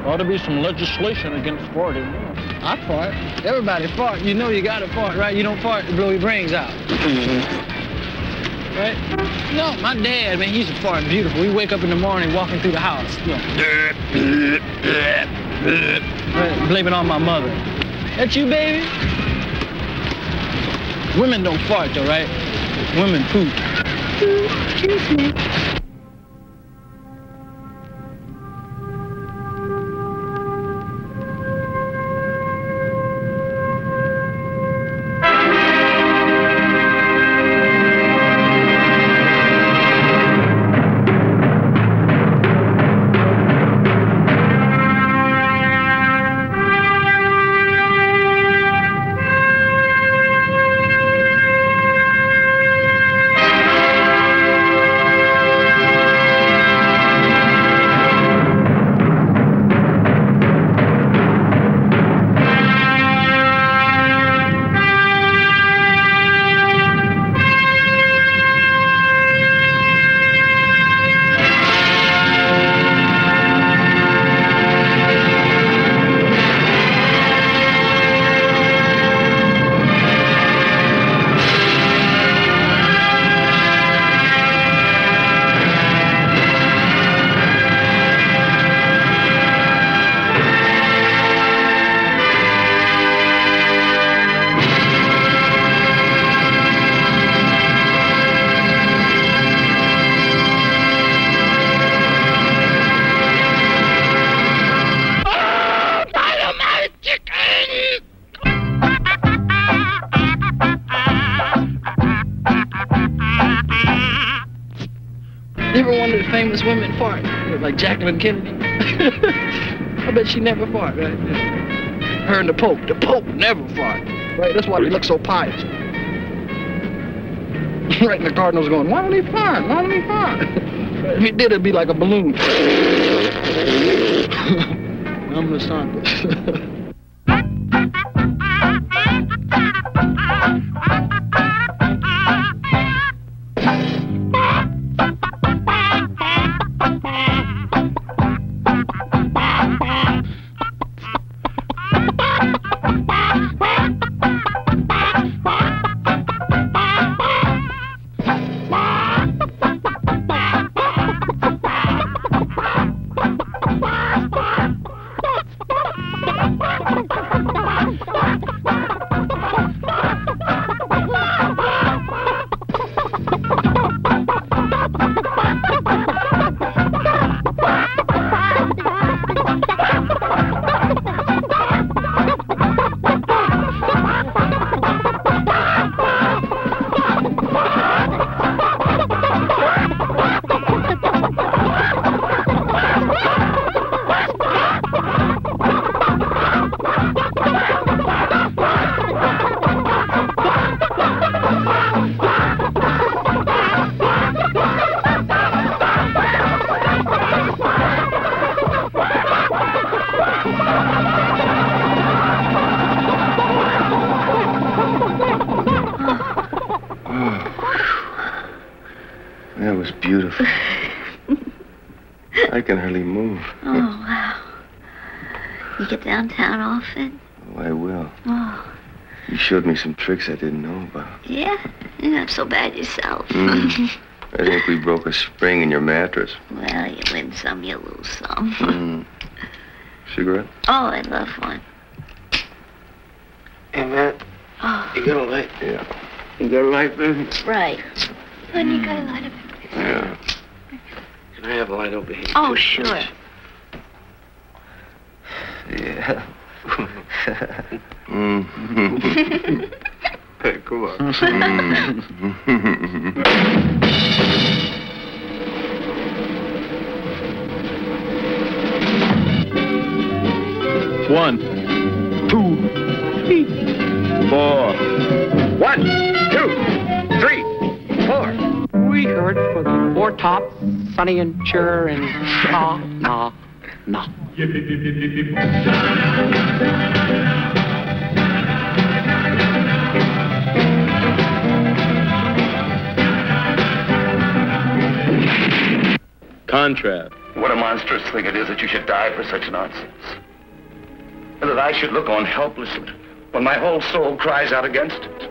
Ought to be some legislation against farting. I fart. Everybody fart. You know you gotta fart, right? You don't fart to blow your brains out. Right? No, my dad, man, he used to fart beautiful. He'd wake up in the morning walking through the house. You know. Right, blame it on my mother. That you, baby? Women don't fart, though, right? Women poop. Excuse me. Famous women fart, like Jacqueline Kennedy. I bet she never fart, right? Her and the Pope never fart, right? That's why they look so pious. Right, and the cardinal's going, why don't he fart? Why don't he fart? If he did, it'd be like a balloon. I'm the son. That was beautiful. I can hardly move. Oh, wow. You get downtown often? Oh, I will. Oh. You showed me some tricks I didn't know about. Yeah? You're not so bad yourself. I think we broke a spring in your mattress. Well, you win some, you lose some. Cigarette? Oh, I'd love one. Hey, Matt. Oh. You got a light? Yeah. You got a light, baby? Right. Honey, you got a light up. Yeah. Can I have a light over here? Oh, sure. Yeah. Hey, come on. One, 2, 3, 4. 1, 2, 3, 4. We heard for the four top, Sonny and Cher and nah. Contrast. What a monstrous thing it is that you should die for such nonsense. And that I should look on helplessly when my whole soul cries out against it.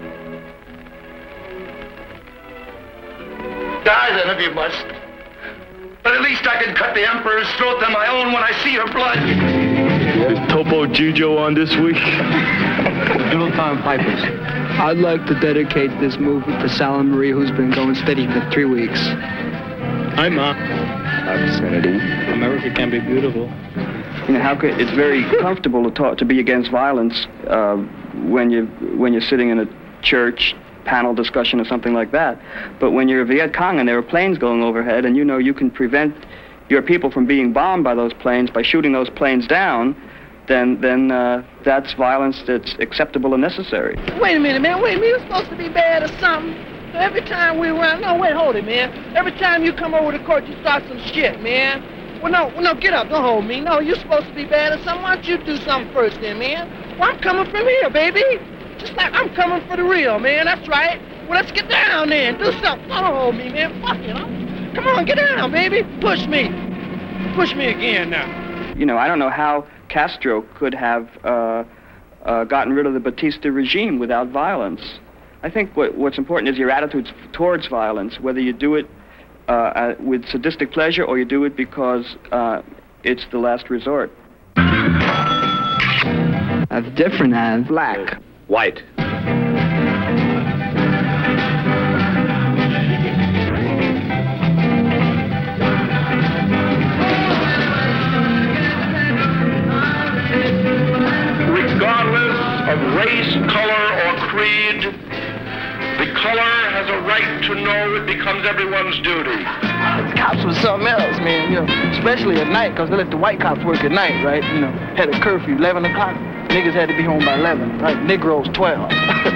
Die then if you must. But at least I can cut the Emperor's throat than my own when I see your blood. Is Topo Gijo on this week? Little Tom Pipers. I'd like to dedicate this movie to Sal and Marie, who's been going steady for 3 weeks. Hi, Ma. Obscenity. America can be beautiful. You know, it's very comfortable to be against violence when you're sitting in a church panel discussion or something like that. But when you're Viet Cong and there are planes going overhead and you know you can prevent your people from being bombed by those planes by shooting those planes down, then that's violence that's acceptable and necessary. Wait a minute, man. Wait a minute. You're supposed to be bad or something. So every time we run... No, wait, hold it, man. Every time you come over to court, you start some shit, man. Well, no, get up. Don't hold me. No, you're supposed to be bad or something. Why don't you do something first then, man? Well, I'm coming from here, baby. Just like I'm coming for the real, man. That's right. Well, let's get down then. Do something. Don't hold me, man. Fuck it. Come on, get down, baby. Push me. Push me again now. You know, I don't know how Castro could have gotten rid of the Batista regime without violence. I think what's important is your attitudes towards violence, whether you do it with sadistic pleasure or you do it because it's the last resort. That's different as black. White. Regardless of race, color, or creed, the color has a right to know. It becomes everyone's duty. The cops was something else, man, you know, especially at night, because they let the white cops work at night, right? You know, had a curfew, 11 o'clock. Niggas had to be home by 11, right? Negroes, 12.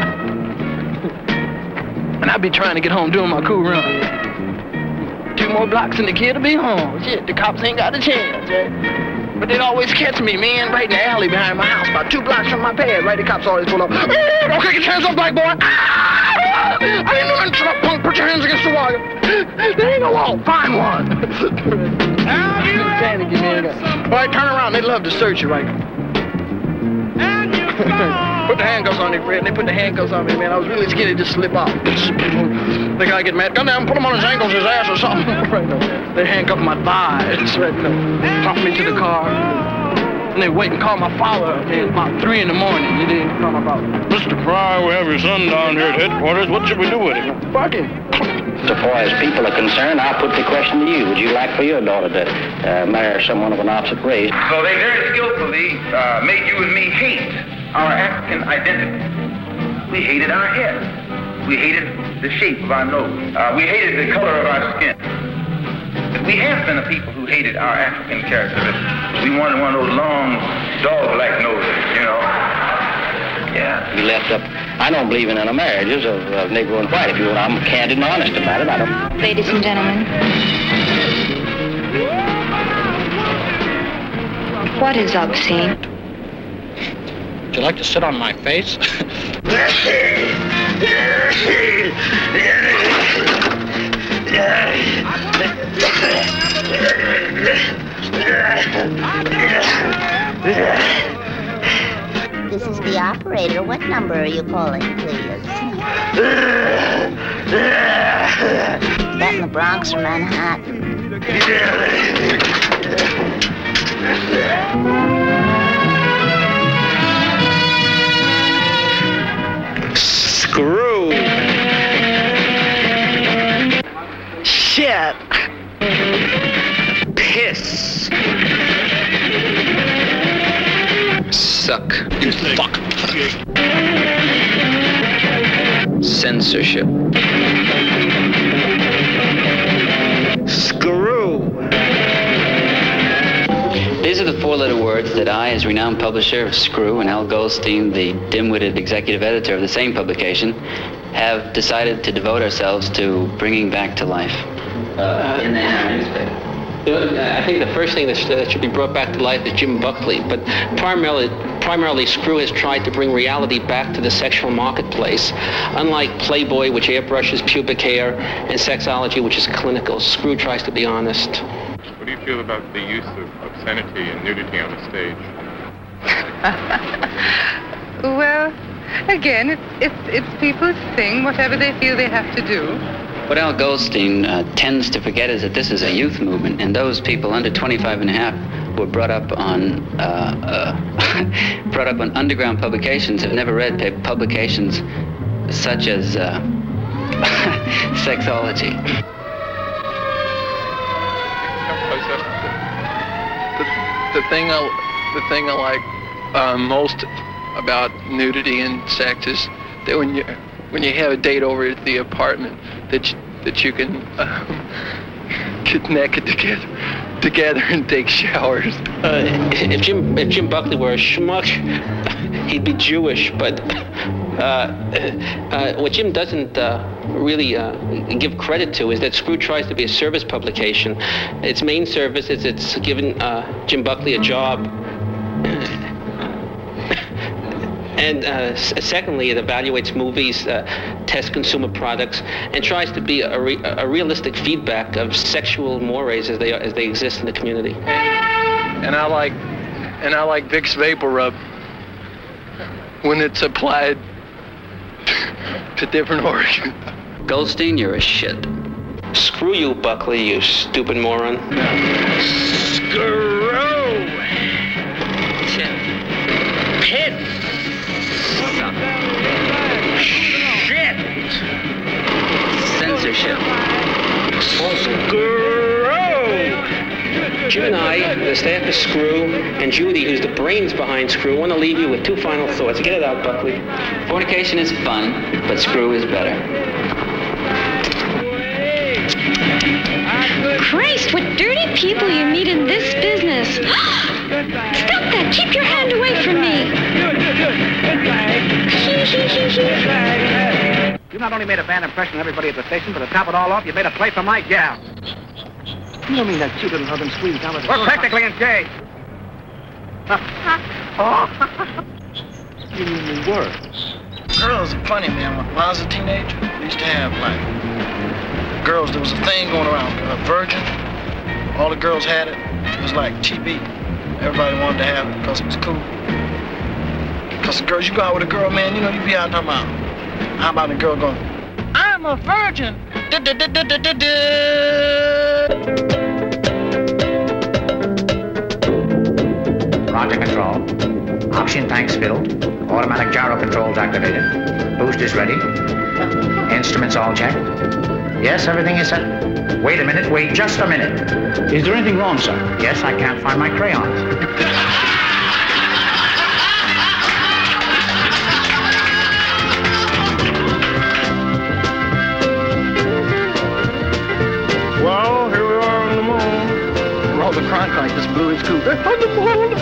And I'd be trying to get home doing my cool run. 2 more blocks and the kid will be home. Shit, the cops ain't got a chance, right? But they'd always catch me, man, right in the alley behind my house, about 2 blocks from my pad, right? The cops always pull up. Don't take your hands off, black boy. I didn't know nothing. Shut up, punk. Put your hands against the wall. There ain't no wall. Find one. Panicky, man. All right, turn around. They love to search you, right? Put the handcuffs on me, Fred. They put the handcuffs on me, man. I was really scared to just slip off. The guy get mad. Goddamn, put him on his ankles, his ass, or something. Right, no. They handcuffed my thighs, right, you know. Tossed me to the car. And they wait and call my father, man, about 3 in the morning. He didn't come about. Mr. Pryor, we have your son down here at headquarters. What should we do with him? Fuck him. So far as people are concerned, I'll put the question to you. Would you like for your daughter to marry someone of an opposite race? So they very skillfully made you and me hate our African identity. We hated our hair. We hated the shape of our nose. We hated the color of our skin. We have been a people who hated our African characteristics. We wanted one of those long, dog-like noses, you know. Yeah. You left up. I don't believe in intermarriages of Negro and white. If you want, I'm candid and honest about it. I don't. Ladies and gentlemen. What is obscene? Would you like to sit on my face? This is the operator. What number are you calling, please? Is that in the Bronx or Manhattan? Screw. Shit. Piss. Suck. You fuck. Censorship. Screw. These are the 4-letter words that I, as renowned publisher of Screw, and Al Goldstein, the dim-witted executive editor of the same publication, have decided to devote ourselves to bringing back to life. In the newspaper. I think the first thing that should be brought back to life is Jim Buckley, but primarily Screw has tried to bring reality back to the sexual marketplace. Unlike Playboy, which airbrushes pubic hair, and Sexology, which is clinical, Screw tries to be honest. What do do you feel about the use of obscenity and nudity on the stage? Well, again, it's people's thing, whatever they feel they have to do. What Al Goldstein tends to forget is that this is a youth movement, and those people under 25 and a half were brought up on underground publications, have never read publications such as Sexology. The thing I like most about nudity and sex is that when you have a date over at the apartment, that you can get naked together and take showers. If Jim Buckley were a schmuck, he'd be Jewish. But what Jim doesn't really give credit to is that Screw tries to be a service publication. Its main service is it's given Jim Buckley a job. And secondly, it evaluates movies, tests consumer products, and tries to be a realistic feedback of sexual mores as they exist in the community. And I like Vicks Vapor Rub when it's applied to different organs. Goldstein, you're a shit. Screw you, Buckley, you stupid moron. Screw! Pit! Shit! Censorship. Jim and I, the staff of Screw, and Judy, who's the brains behind Screw, want to leave you with two final thoughts. Get it out, Buckley. Fornication is fun, but Screw is better. Christ, what dirty people you meet in this business. Stop that! Keep your hand away from me! You not only made a bad impression on everybody at the station, but to top it all off, you made a play for my gal. You don't mean that cute little hug and squeeze down with We're practically engaged. You mean we were? Girls are funny, man. When I was a teenager, we used to have, like, girls, there was a thing going around, Virgin. All the girls had it. It was like TB. Everybody wanted to have it because it was cool. Because the girls, you go out with a girl, man, you know, you be out talking about, how about a girl going, I'm a virgin. Roger control. Oxygen tanks filled. Automatic gyro controls activated. Boost is ready. Instruments all checked. Yes, everything is set. Wait a minute, wait just a minute. Is there anything wrong, sir? Yes, I can't find my crayons. Well, here we are on the moon. Well, the Cronkite just blew his coop. They're on the moon.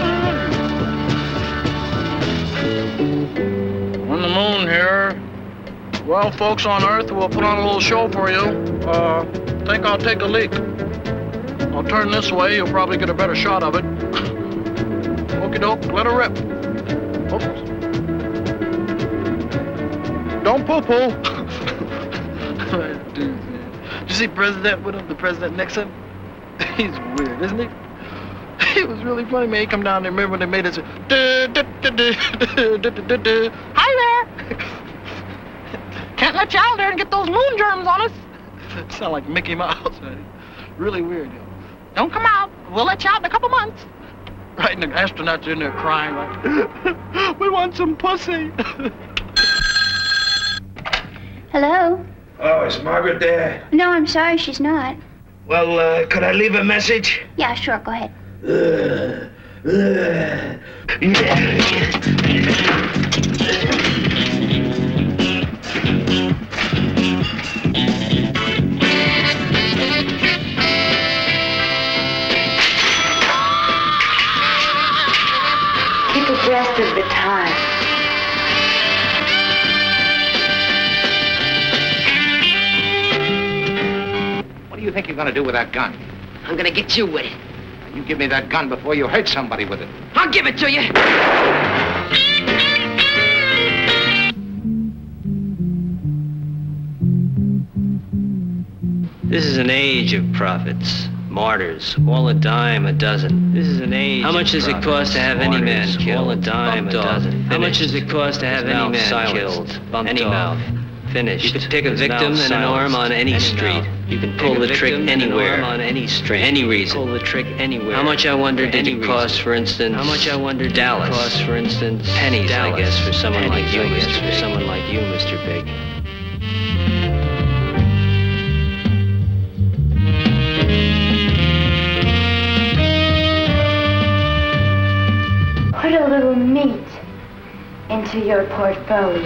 On the moon here. Well, folks on Earth, we'll put on a little show for you. Think I'll take a leak. I'll turn this way. You'll probably get a better shot of it. Okie doke, let her rip. Oops. Don't poo-poo. Did you see President with him, the President Nixon? He's weird, isn't he? It was really funny, man. He come down there. Remember when they made it? Hi there. Can't let you out there and get those moon germs on us. It sound like Mickey Mouse, man. Really weird, yo. Don't come out. We'll let you out in a couple months. Right, and the astronauts are in there crying like, we want some pussy. Hello? Oh, is Margaret there? No, I'm sorry, she's not. Well, could I leave a message? Yeah, sure, go ahead. Keep abreast of the time. What do you think you're going to do with that gun? I'm gonna get you with it. You give me that gun before you hurt somebody with it. I'll give it to you. This is an age of prophets. Martyrs, all a dime a dozen. This is an age. How much does it cost to have any man killed? All a dime a dozen. How much does it cost to have any man killed? Any mouth. Finished. You could pick a victim and an arm on any street. You can pull the trick anywhere. On any street. Any reason. Pull the trick anywhere. How much I wonder did it cost, for instance? How much I wonder did it cost, for instance? Pennies, I guess, for someone like you, Mr. Big. Put a little meat into your portfolio.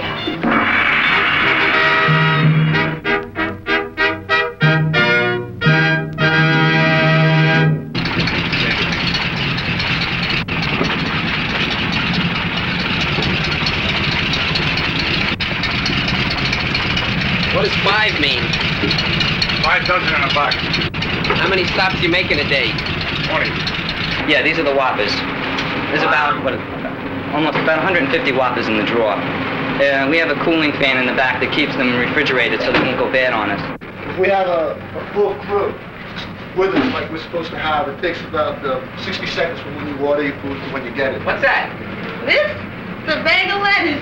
What does 5 mean? 5 dozen in a box. How many stops do you make in a day? 20. Yeah, these are the Whoppers. There's about 150 Whoppers in the drawer. We have a cooling fan in the back that keeps them refrigerated so they won't go bad on us. If we have a full crew with us like we're supposed to have, it takes about 60 seconds from when you order your food to when you get it. What's that? This? The bag of lettuce.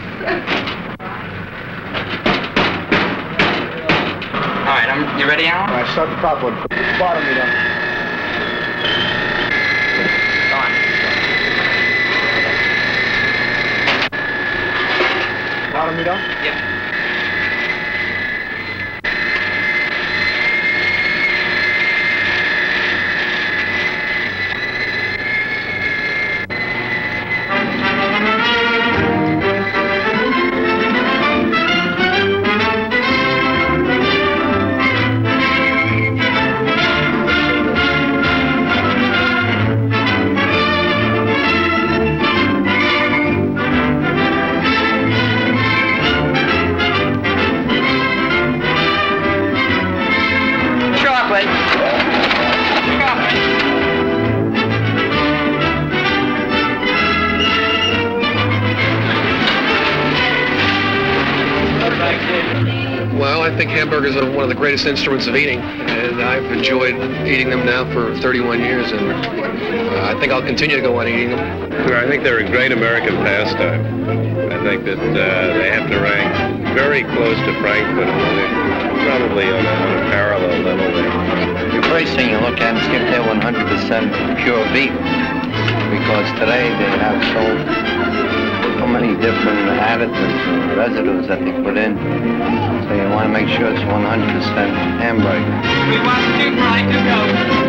All right, you ready, Alan? All right, start the top one. Put the bottom meat on. Bottom meat on? Yep. Well, I think hamburgers are one of the greatest instruments of eating, and I've enjoyed eating them now for 31 years, and I think I'll continue to go on eating them. I think they're a great American pastime. I think that they have to rank very close to Frankfurt. Probably on a parallel level there. The first thing you look at is if they're 100% pure beef, because today they have so many different additives and residues that they put in. So you want to make sure it's 100% hamburger. We want to right to go.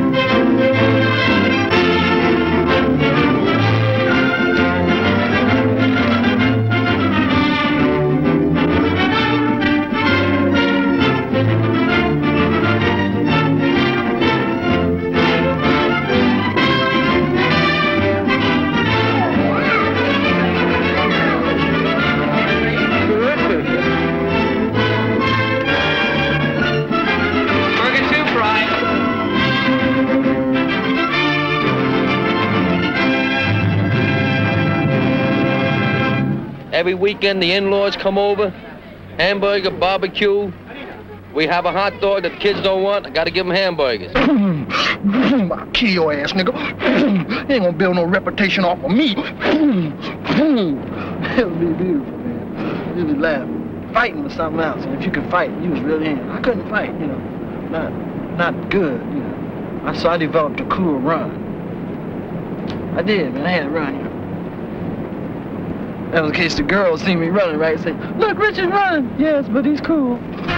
Every weekend, the in-laws come over, hamburger, barbecue. We have a hot dog that the kids don't want. I got to give them hamburgers. I'll kill your ass, nigga. You ain't gonna build no reputation off of me. That would be beautiful, man. Really laugh. Fighting was something else. And if you could fight, you was really in. I couldn't fight, you know. Not good, you know. So I developed a cool run. I did, man. I had to run, you know. That was in case the girls see me running, right? Say, look, Richard's running. Yes, but he's cool.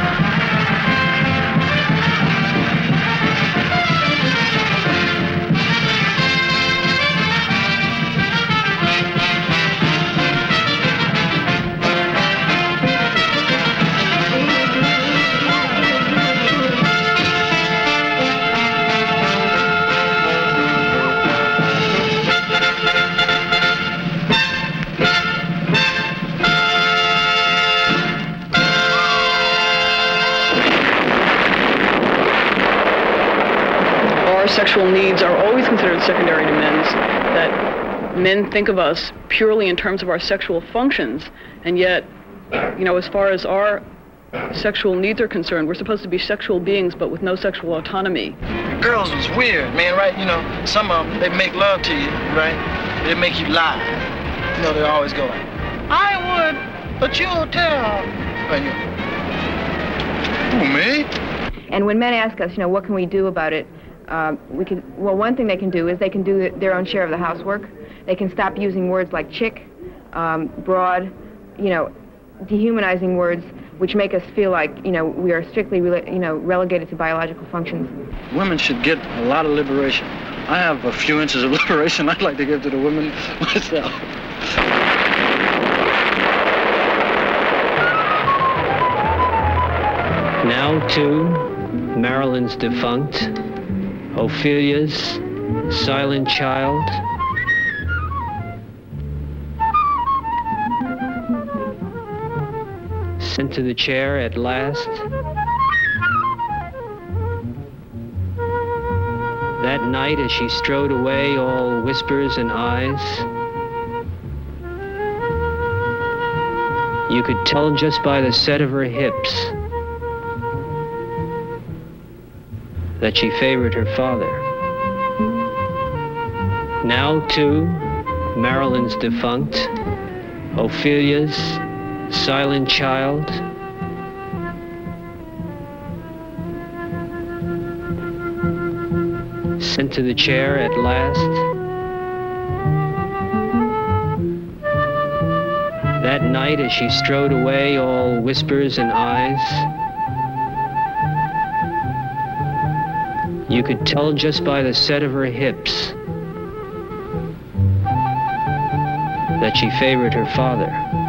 Sexual needs are always considered secondary to men's, that men think of us purely in terms of our sexual functions, and yet, you know, as far as our sexual needs are concerned. We're supposed to be sexual beings, but with no sexual autonomy. Girls was weird, man, right? You know, some of them, they make love to you, right? They make you lie. You know, they always go like, I would, but you'll tell. Who, me? And when men ask us, you know, what can we do about it? Well, one thing they can do is they can do their own share of the housework. They can stop using words like chick, broad, you know, dehumanizing words, which make us feel like, you know, we are strictly, relegated to biological functions. Women should get a lot of liberation. I have a few inches of liberation I'd like to give to the women myself. Now, too, Marilyn's defunct, Ophelia's silent child, sent to the chair at last. That night, as she strode away, all whispers and eyes, you could tell just by the set of her hips that she favored her father. Now, too, Marilyn's defunct, Ophelia's silent child, sent to the chair at last. That night, as she strode away, all whispers and eyes, you could tell just by the set of her hips that she favored her father.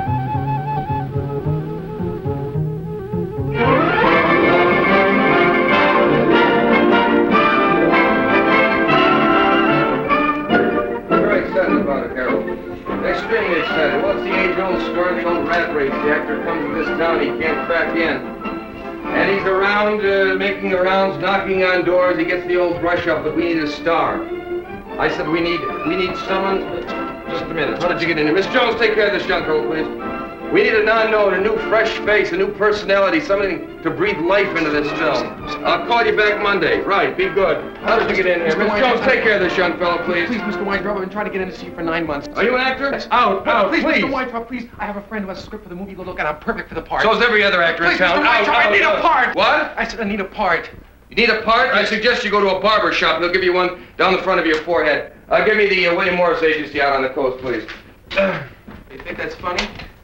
Very excited about it, Harold. Extremely excited. Well, it's the age-old story, the old rat race. The actor comes to this town, he can't crack in. And he's around, making the rounds, knocking on doors. He gets the old brush up, but we need a star. I said we need someone. Just a minute. How did you get in here? Miss Jones, take care of this young girl, please. We need a non-known, a new fresh face, a new personality, something to breathe life into this film. I'll call you back Monday. Right, be good. How did you get in here? Miss Jones, take care of this young fellow, please. Please, Mr. Weintraub, I've been trying to get in to see you for 9 months. Are you an actor? Yes. Out, Please, please. Mr. Weintraub, please. I have a friend who has a script for the movie Look, and I'm perfect for the part. So is every other actor in Please, town. Mr. Weintraub, I need a part. What? I said I need a part. You need a part? I suggest you go to a barber shop. They'll give you one down the front of your forehead. Give me the William Morris Agency out on the coast, please. You think that's funny?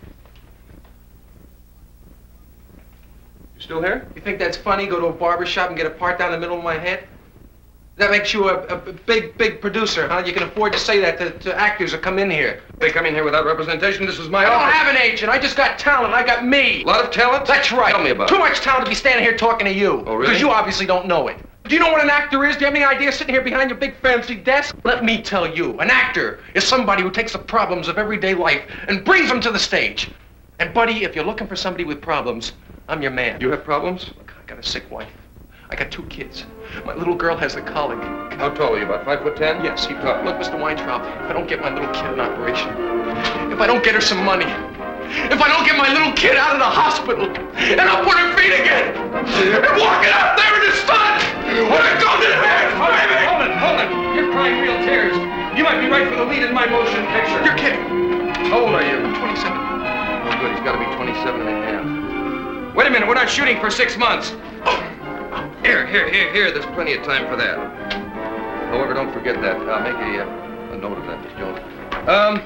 You still here? You think that's funny? Go to a barber shop and get a part down the middle of my head? That makes you a big producer, huh? You can afford to say that to actors that come in here. They come in here without representation. This is my I office. don't have an agent. I just got talent. I got me. A lot of talent? That's right. Tell me about it. Too much talent to be standing here talking to you. Oh, really? Because you obviously don't know it. Do you know what an actor is? Do you have any idea sitting here behind your big fancy desk? Let me tell you, an actor is somebody who takes the problems of everyday life and brings them to the stage. And buddy, if you're looking for somebody with problems, I'm your man. You have problems? Look, I got a sick wife. I got 2 kids. My little girl has the colic. How tall are you, about 5'10"? Yes, keep talking. Look, Mr. Weintraub, if I don't get my little kid an operation, if I don't get her some money, if I don't get my little kid out of the hospital and up on her feet again, and walking out there in the sun, when I go to the head, baby! Hold it. You're crying real tears. You might be right for the lead in my motion picture. You're kidding. How old are you? I'm 27. Oh, good. He's got to be 27 and a half. Wait a minute. We're not shooting for 6 months. Here. There's plenty of time for that. However, don't forget that. Make a note of that, Miss Jones.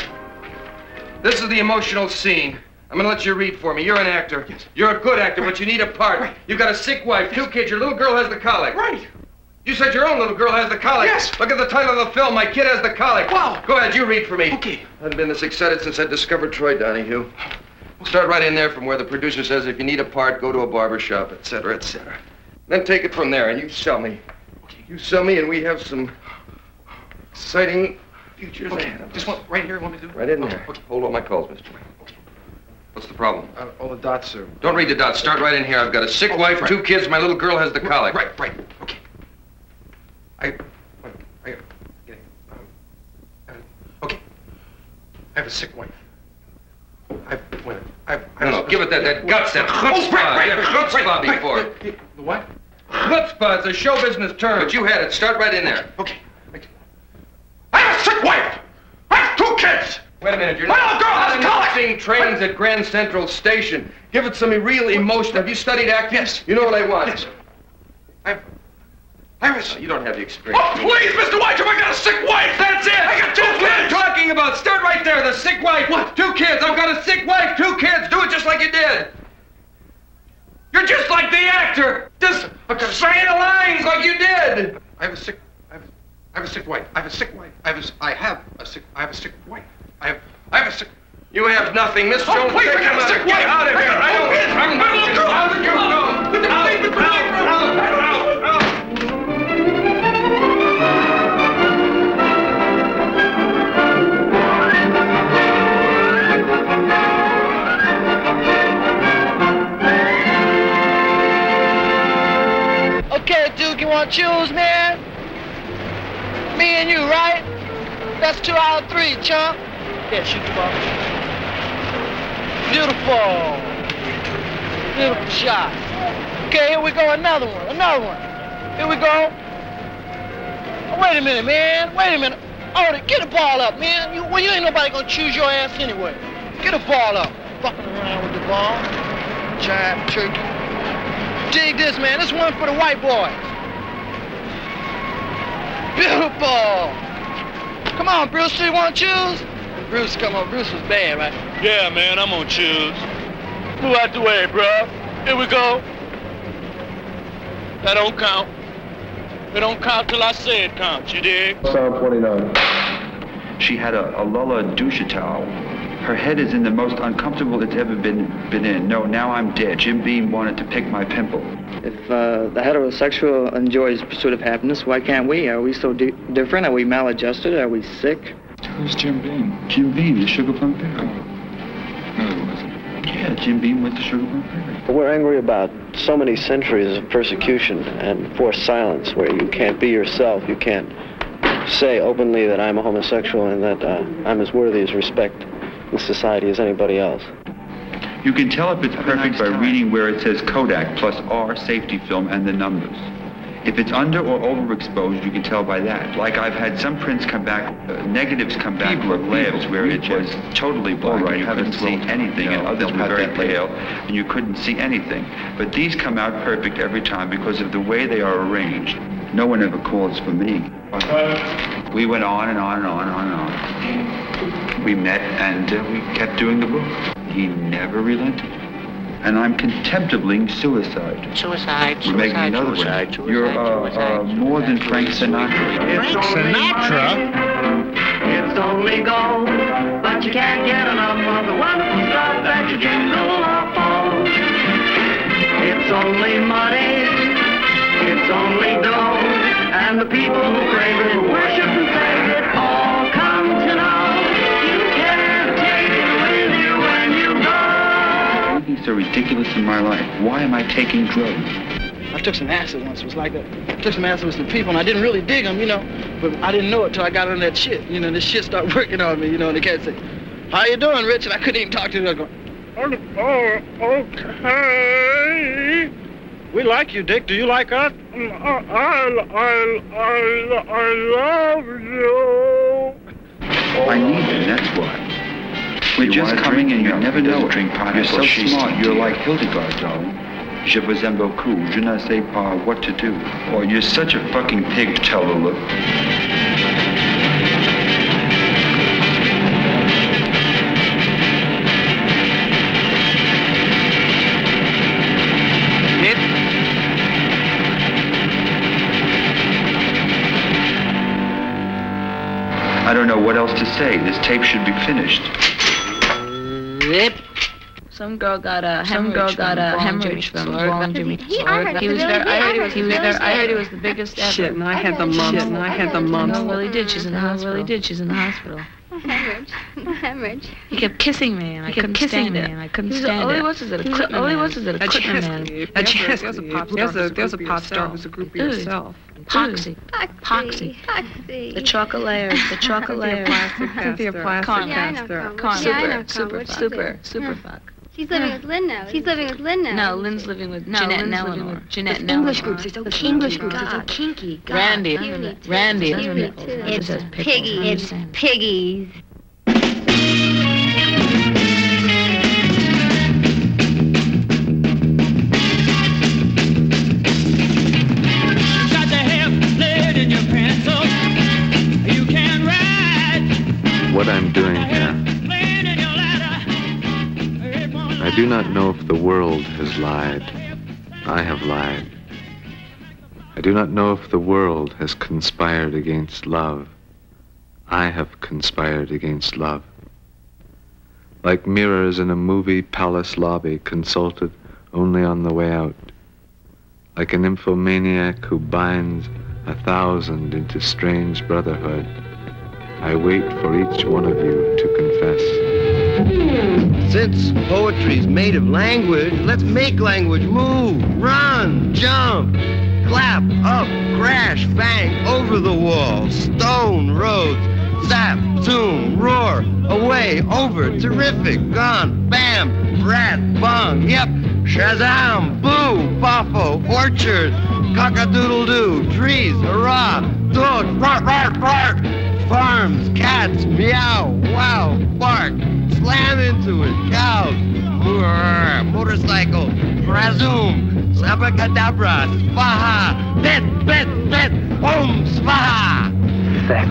This is the emotional scene. I'm gonna let you read for me. You're an actor. Yes. You're a good actor, but you need a part. Right. You've got a sick wife, 2 kids. Your little girl has the colic. Right. You said your own little girl has the colic. Yes. Look at the title of the film. My kid has the colic. Wow. Go ahead, you read for me. Okay. I haven't been this excited since I discovered Troy Donahue. Start right in there from where the producer says if you need a part, go to a barber shop, etc., etc. Then take it from there, and you sell me. Okay. You sell me, and we have some exciting futures ahead of us. Just right here, want me to do it? Right in there. Okay. Hold all my calls, mister. What's the problem? All the dots are... Don't read the dots. Start right in here. I've got a sick wife, right. 2 kids. My little girl has the colic. Right. Okay. Okay. I have a sick wife. I've Wait. I don't know. Give it that guts, that chutzpah. You had chutzpah before. The what? Chutzpah is a show business term. But you had it. Start right in there. Okay. I have a sick wife. I have 2 kids. Wait a minute. You're my little girl has colic. Seeing trains at Grand Central Station. Give it some real emotion. Have you studied acting? Yes. You know what I want? Yes. You don't have the experience. Oh, please, Mr. Whiteham, I got a sick wife. That's it. I got 2 kids. What are you talking about? Start right there. The sick wife. What? 2 kids. I've got a sick wife, 2 kids. Do it just like you did. You're just like the actor. Just saying the lines like you did. I have a sick wife. I have a sick wife. I have a sick wife. I have a sick. You have nothing, Miss Jones. Please, I got a sick wife. Out of here. I don't get it. My little girl. Out you go. Put the thing out. Okay, Duke, you want to choose, man? Me and you, right? That's 2 out of 3, chump. Yeah, shoot the ball. Beautiful. Beautiful shot. Okay, here we go, another one. Here we go. Oh, wait a minute, man. Wait a minute. Oh, get the ball up, man. You ain't nobody gonna choose your ass anyway. Get the ball up. Fucking around with the ball. Giant turkey. Dig this, man. This one for the white boys. Beautiful. Come on, Bruce. You want to choose? Bruce, come on. Bruce was bad, right? Yeah, man. I'm gonna choose. Move out the way, bro. Here we go. That don't count. It don't count till I say it counts. You dig? Psalm 29. She had a Lola douche towel. Her head is in the most uncomfortable it's ever been in. No, now I'm dead. Jim Beam wanted to pick my pimple. If the heterosexual enjoys pursuit of happiness, why can't we? Are we so different? Are we maladjusted? Are we sick? Who's Jim Beam? Jim Beam, the Sugar Plum Fairy. No, it wasn't. Yeah, Jim Beam went to Sugar Plum Fairy. We're angry about so many centuries of persecution and forced silence where you can't be yourself. You can't say openly that I'm a homosexual and that I'm as worthy as respect in society as anybody else. You can tell if it's perfect by reading where it says Kodak plus R safety film and the numbers. If it's under or overexposed, you can tell by that. Like I've had some prints come back, negatives come back with labs where it was totally black and you couldn't see anything, and others were very pale and you couldn't see anything. But these come out perfect every time because of the way they are arranged. No one ever calls for me. We went on and on and on and on and on. We met and we kept doing the book. He never relented. And I'm contemptibling suicide. Suicide. We're making another one. You're more than Frank Sinatra. Frank Sinatra? It's only gold, but you can't get enough of the wonderful stuff that you jingle off of. It's only money, it's only dough, and the people who crave it, worship and crave it, all come to know you can't take it with you when you go. Everything's so ridiculous in my life. Why am I taking drugs? I took some acid once. It was like that. I took some acid with some people, and I didn't really dig them, you know. But I didn't know it till I got on that shit. You know, this shit started working on me, you know, and the cat said, "How you doing, Rich?" And I couldn't even talk to him. I was going, "Oh, okay. We like you, Dick. Do you like us?" I love you. I need them, that's why. We're just coming and you never know it. You're so smart. You're like Hildegard, darling. Je vous aime beaucoup. Je ne sais pas what to do. Or you're such a fucking pig, Tallulah. I don't know what else to say. This tape should be finished. Some girl got a hemorrhage from blowing Jimmy. I heard he was the biggest ever. Shit, and I had the mumps. No, Willie did. She's in the hospital. Hemorrhage. He kept kissing me, and I couldn't stand it. All he was a clip man. There's a pop star who's a groupie herself. Poxy. The chocolate. Cynthia Plastic. Super fuck. She's living with Lynn now. No, Lynn's living with Jeanette and Eleanor. English groups are so kinky. God. Randy. It's piggies. What I'm doing here, I do not know if the world has lied. I have lied. I do not know if the world has conspired against love. I have conspired against love. Like mirrors in a movie palace lobby consulted only on the way out. Like a nymphomaniac who binds 1,000 into strange brotherhood, I wait for each one of you to confess. Since poetry's made of language, let's make language move, run, jump, clap, up, crash, bang, over the wall, stone, roads, zap, zoom, roar, away, over, terrific, gone, bam, rat, bong, yep, shazam, boo, boffo, orchard, cock-a-doodle-doo, trees, hurrah, dogs, bark, bark, bark, farms, cats, meow, wow, bark, slam into it, cows, motorcycle, razoom, abracadabra, swaha, bet, boom, swaha. Sex.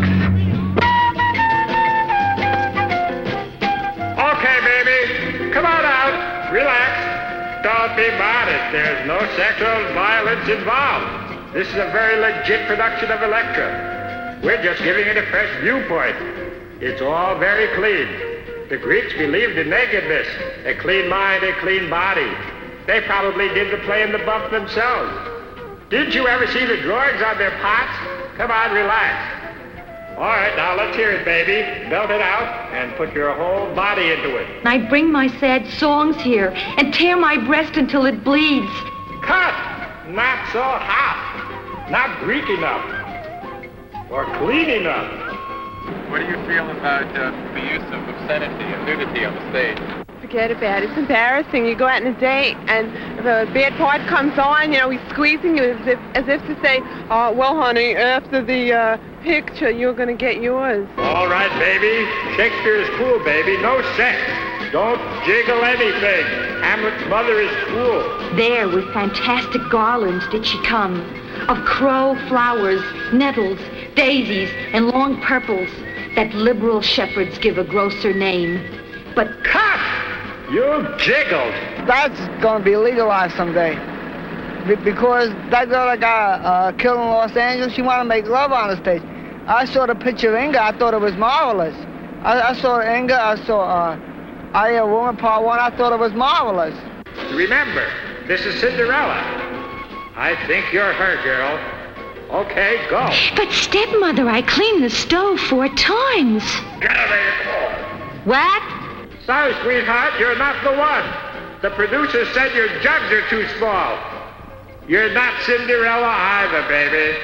Okay, baby, come on out, relax. Don't be modest, there's no sexual violence involved. This is a very legit production of Electra. We're just giving it a fresh viewpoint. It's all very clean. The Greeks believed in nakedness, a clean mind, a clean body. They probably did the play in the bump themselves. Didn't you ever see the drawings on their pots? Come on, relax. All right, now let's hear it, baby. Belt it out and put your whole body into it. I bring my sad songs here and tear my breast until it bleeds. Cut! Not so hot. Not Greek enough. Or clean enough. What do you feel about the use of obscenity and nudity on the stage? Forget about it. It's embarrassing. You go out on a date and the bad part comes on, you know, he's squeezing you as if to say, well, honey, after the picture, you're going to get yours. All right, baby. Shakespeare's cool, baby. No sex. Don't jiggle anything. Hamlet's mother is cool. There, with fantastic garlands, did she come, of crow flowers, nettles, daisies, and long purples that liberal shepherds give a grosser name. But cut! You jiggled. That's going to be legalized someday. Because that girl that got killed in Los Angeles, she wanted to make love on the stage. I saw the picture of Inga. I thought it was marvelous. I saw Inga. I saw I Am a Woman Part 1. I thought it was marvelous. Remember, this is Cinderella. I think you're her, girl. Okay, go. But stepmother, I cleaned the stove 4 times. Get out of here. What? Sorry, sweetheart, you're not the one. The producer said your jugs are too small. You're not Cinderella either, baby.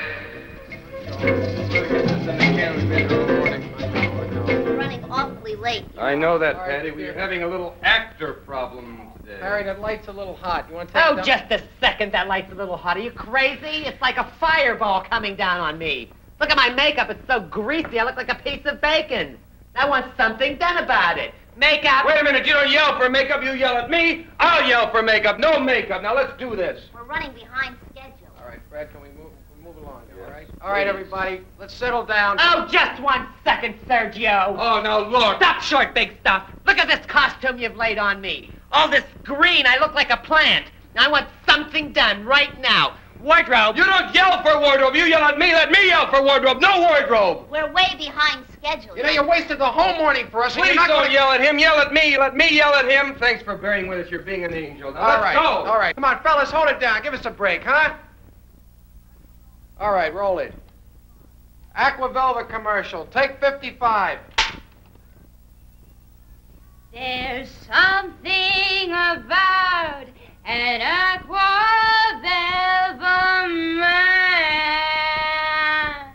We're running awfully late. I know that, Patty. We're having a little actor problem today. Harry, that light's a little hot. You want to take it Oh, down? just a second. That light's a little hot. Are you crazy? It's like a fireball coming down on me. Look at my makeup. It's so greasy. I look like a piece of bacon. I want something done about it. Makeup. Wait a minute. You don't yell for makeup. You yell at me. I'll yell for makeup. No makeup. Now, let's do this. We're running behind schedule. All right, Brad, can we move along, all right? All right, everybody, let's settle down. Oh, just 1 second, Sergio. Oh, now look. Stop short, big stuff. Look at this costume you've laid on me. All this green, I look like a plant. I want something done right now. Wardrobe. You don't yell for wardrobe. You yell at me. Let me yell for wardrobe. No wardrobe. We're way behind schedule. You know, you wasted the whole morning for us. Please don't yell at him. Yell at me. Let me yell at him. Thanks for bearing with us. You're being an angel. Now, All right, let's go. all right. Come on, fellas, hold it down. Give us a break, huh? All right, roll it. Aqua Velva commercial. Take 55. There's something about an aqua velva man.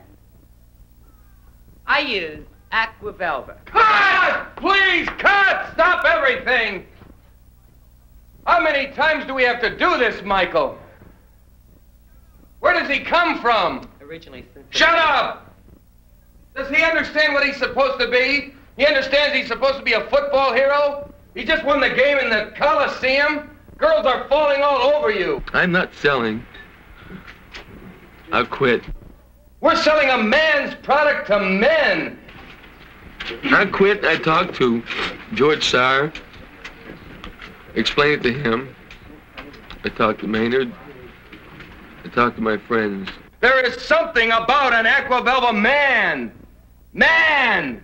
I use aqua velva. Cut! Please, cut! Stop everything! How many times do we have to do this, Michael? Where does he come from? Originally. Shut up! Does he understand what he's supposed to be? He understands he's supposed to be a football hero? He just won the game in the Coliseum? Girls are falling all over you. I'm not selling. I'll quit. We're selling a man's product to men. I quit. I talked to George Sauer. Explained it to him. I talked to Maynard. I talked to my friends. There is something about an aqua velva man. Man!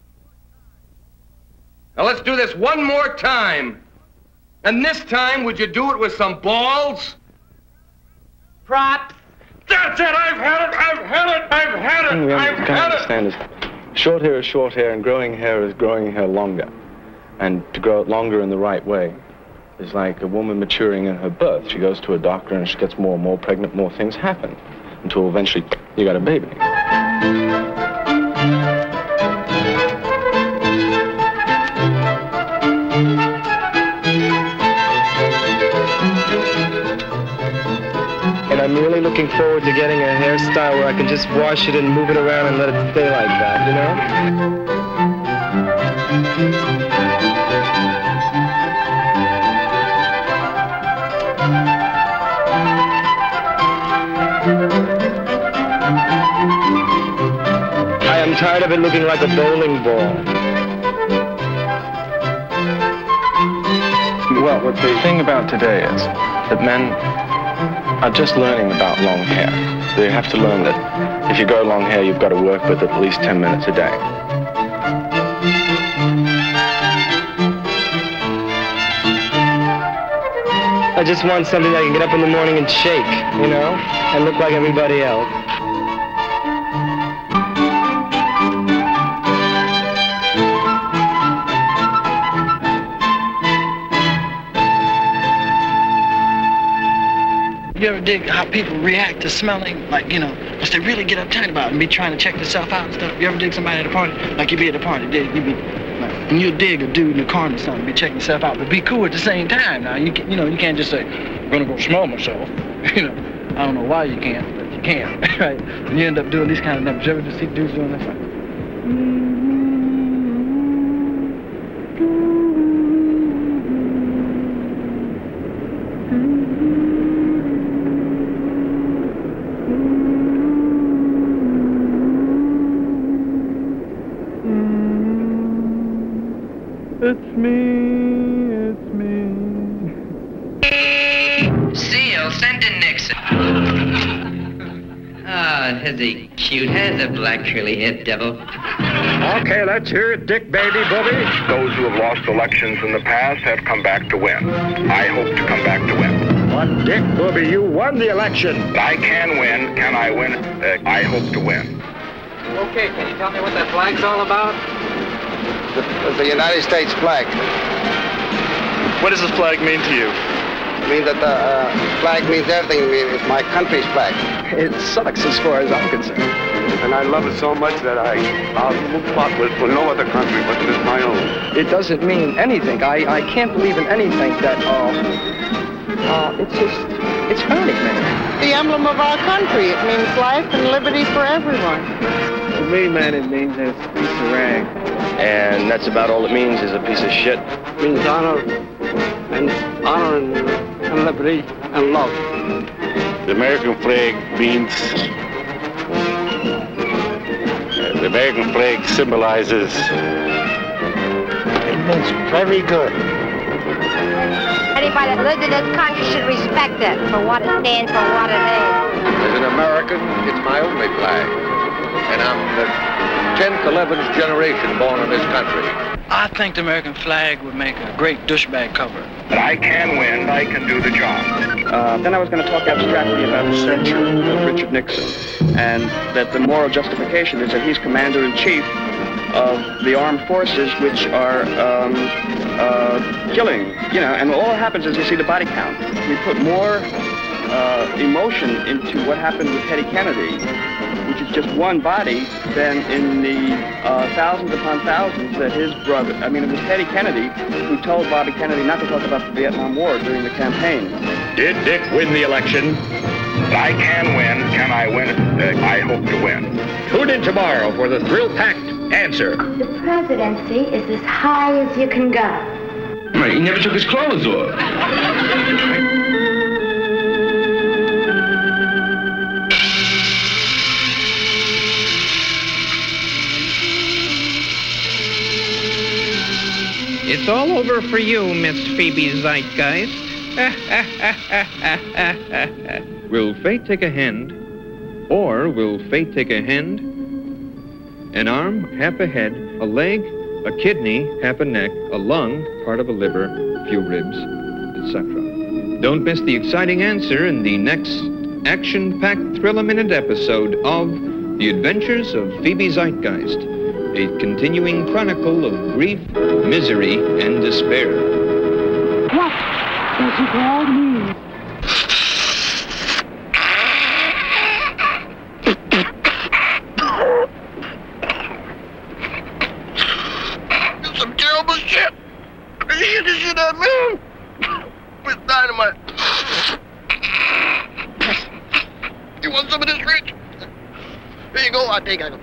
Now let's do this one more time. And this time, would you do it with some balls? Props. That's it! I've had it! I've had it! I've had it! I've had it! Understand is short hair is short hair, and growing hair is growing hair longer. And to grow it longer in the right way is like a woman maturing in her birth. She goes to a doctor and she gets more and more pregnant, more things happen, until eventually you got a baby. And I'm really looking forward to getting a hairstyle where I can just wash it and move it around and let it stay like that, you know? I am tired of it looking like a bowling ball. Well, what the thing about today is that men are just learning about long hair. They have to learn that if you grow long hair, you've got to work with it at least 10 minutes a day. I just want something that I can get up in the morning and shake, you know, and look like everybody else. You ever dig how people react to smelling, like, you know, because they really get uptight about it and be trying to check themselves out and stuff? You ever dig somebody at a party? Like you be at a party, you be, like, and you dig a dude in the corner or something, be checking yourself out, but be cool at the same time. Now, you know, you can't just say, I'm gonna go smell myself. You know, I don't know why you can't, but you can, right? And you end up doing these kind of numbers. You ever just see dudes doing that? Like, it's me. Seal, send in Nixon. Ah, is he cute? Has a black curly-haired devil. Okay, let's hear it, Dick Baby Booby. Those who have lost elections in the past have come back to win. I hope to come back to win. But Dick Booby, you won the election. I can win. Can I win? I hope to win. Okay, can you tell me what that flag's all about? The United States flag. What does this flag mean to you? I mean that the flag means everything. It's my country's flag. It sucks as far as I'm concerned. And I love it so much that I'll fight with for no other country but just my own. It doesn't mean anything. I can't believe in anything that, it's funny, man. The emblem of our country. It means life and liberty for everyone. To me, man, it means it's a piece of rag. And that's about all it means, is a piece of shit. It means honor and liberty and love. The American flag means... the American flag symbolizes... It means very good. Anybody that lives in this country should respect it for what it stands for, what it is. As an American, it's my only flag. And I'm the 10th, 11th generation born in this country. I think the American flag would make a great douchebag cover. But I can win. I can do the job. Then I was going to talk abstractly about the censure of Richard Nixon, and that the moral justification is that he's commander-in-chief of the armed forces which are killing, you know, and all that happens is you see the body count. We put more emotion into what happened with Teddy Kennedy, which is just one body, than in the thousands upon thousands that his brother, I mean, it was Teddy Kennedy who told Bobby Kennedy not to talk about the Vietnam War during the campaign. Did Dick win the election? I can win. Can I win? I hope to win. Tune in tomorrow for the thrill-packed answer. The presidency is as high as you can go. Right, he never took his clothes off. It's all over for you, Miss Phoebe Zeitgeist. Will fate take a hand, or will fate take a hand, an arm, half a head, a leg, a kidney, half a neck, a lung, part of a liver, a few ribs, etc.? Don't miss the exciting answer in the next action-packed thrill-a-minute episode of The Adventures of Phoebe Zeitgeist, a continuing chronicle of grief, misery, and despair. What does it all mean? It's some terrible shit. You hear this shit I mean? With dynamite. You want some of this, Rich? Here you go, I'll take it.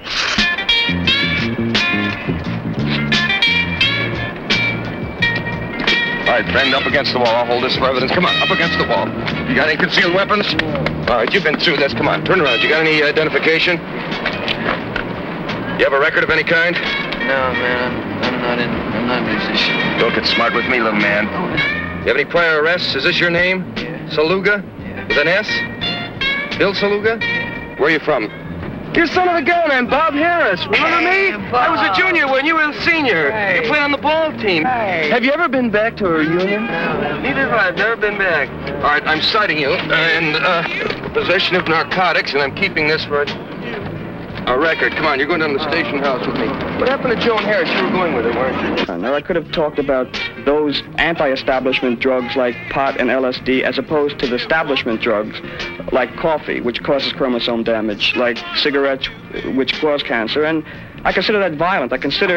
All right, bend up against the wall. I'll hold this for evidence. Come on, up against the wall. You got any concealed weapons? All right, you've been through this. Come on, turn around. You got any identification? You have a record of any kind? No, man, I'm not a musician. Don't get smart with me, little man. You have any prior arrests? Is this your name? Yeah. Saluga? Yeah. With an S? Bill Saluga? Where are you from? You son of a gun, I'm Bob Harris. Remember me? I was a junior when you were a senior. Hey. You played on the ball team. Hey. Have you ever been back to a reunion? No. Neither have I. I've never been back. All right, I'm citing you in possession of narcotics, and I'm keeping this for a record. Come on, you're going down to the station house with me. What happened to Joan Harris? You were going with her, weren't you? Now, I could have talked about those anti-establishment drugs like pot and LSD as opposed to the establishment drugs like coffee, which causes chromosome damage, like cigarettes, which cause cancer. And I consider that violent. I consider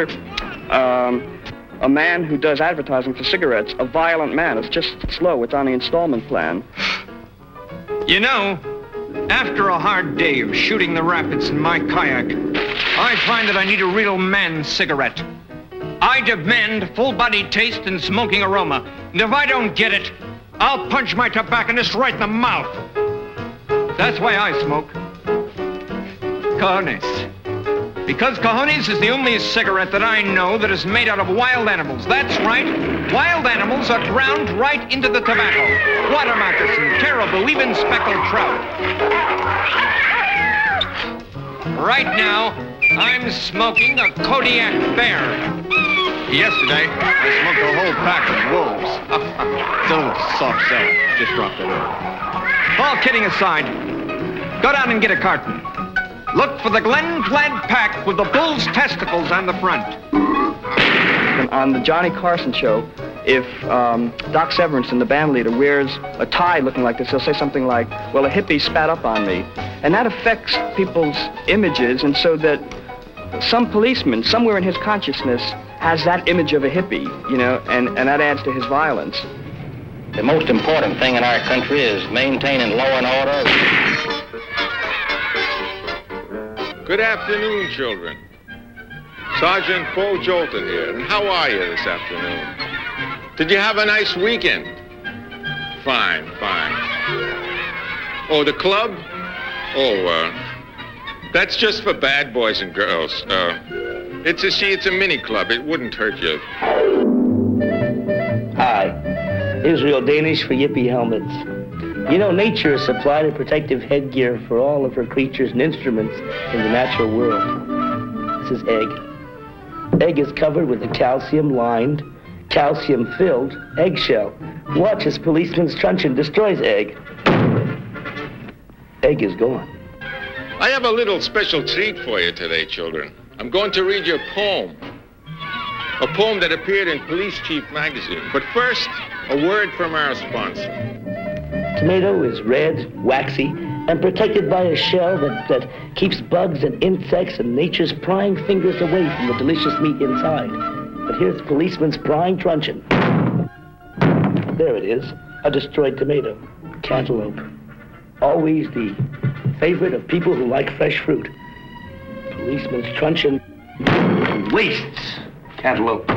a man who does advertising for cigarettes a violent man. It's just slow. It's on the installment plan. You know, after a hard day of shooting the rapids in my kayak, I find that I need a real man's cigarette. I demand full-body taste and smoking aroma. And if I don't get it, I'll punch my tobacconist right in the mouth. That's why I smoke Cojones. Because Cojones is the only cigarette that I know that is made out of wild animals. That's right. Wild animals are ground right into the tobacco. Water moccasin, caribou, even speckled trout. Right now, I'm smoking a Kodiak bear. Yesterday, I smoked a whole pack of wolves. It's a little soft sell. Just dropped it in. All kidding aside, go down and get a carton. Look for the Glen Plaid pack with the bull's testicles on the front. On the Johnny Carson show, if Doc Severinsen, the band leader, wears a tie looking like this, he'll say something like, well, a hippie spat up on me. And that affects people's images, and so that some policeman, somewhere in his consciousness, has that image of a hippie, you know, and that adds to his violence. The most important thing in our country is maintaining law and order. Good afternoon, children. Sergeant Paul Jolton here, and how are you this afternoon? Did you have a nice weekend? Fine, fine. Oh, the club? Oh, that's just for bad boys and girls. It's a mini club. It wouldn't hurt you. Hi, Israel Danish for Yippee Helmets. You know, nature has supplied a protective headgear for all of her creatures and instruments in the natural world. This is egg. Egg is covered with a calcium-lined, calcium-filled eggshell. Watch as policeman's truncheon destroys egg. Egg is gone. I have a little special treat for you today, children. I'm going to read you a poem. A poem that appeared in Police Chief magazine. But first, a word from our sponsor. Tomato is red, waxy, and protected by a shell that keeps bugs and insects and nature's prying fingers away from the delicious meat inside. But here's policeman's prying truncheon. There it is, a destroyed tomato. Cantaloupe. Always the favorite of people who like fresh fruit. Policeman's truncheon wastes cantaloupe.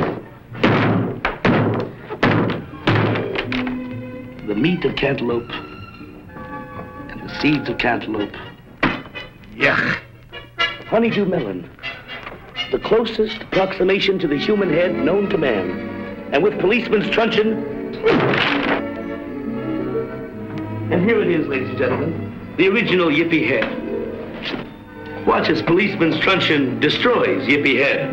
The meat of cantaloupe and the seeds of cantaloupe. Yuck. Honeydew melon. The closest approximation to the human head known to man. And with policeman's truncheon. And here it is, ladies and gentlemen, the original Yippee head. Watch as policeman's truncheon destroys Yippee head.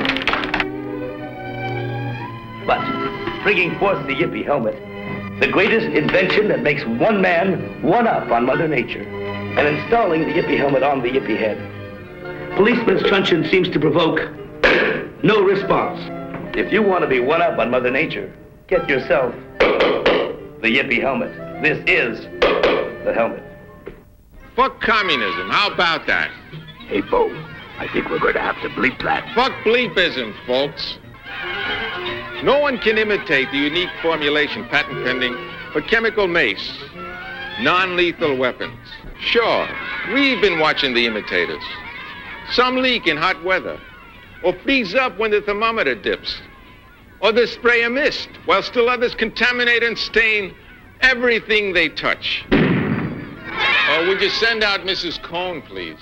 But, bringing forth the Yippee helmet, the greatest invention that makes one man one up on Mother Nature, and installing the Yippee helmet on the Yippee head. Policeman's truncheon seems to provoke no response. If you want to be one up on Mother Nature, get yourself the Yippee helmet. This is the helmet. Fuck communism. How about that? Hey, Bo, I think we're going to have to bleep that. Fuck bleepism, folks. No one can imitate the unique formulation, patent pending, for chemical mace, non-lethal weapons. Sure, we've been watching the imitators. Some leak in hot weather, or freeze up when the thermometer dips, or they spray a mist, while still others contaminate and stain everything they touch. Or would you send out Mrs. Cohn, please?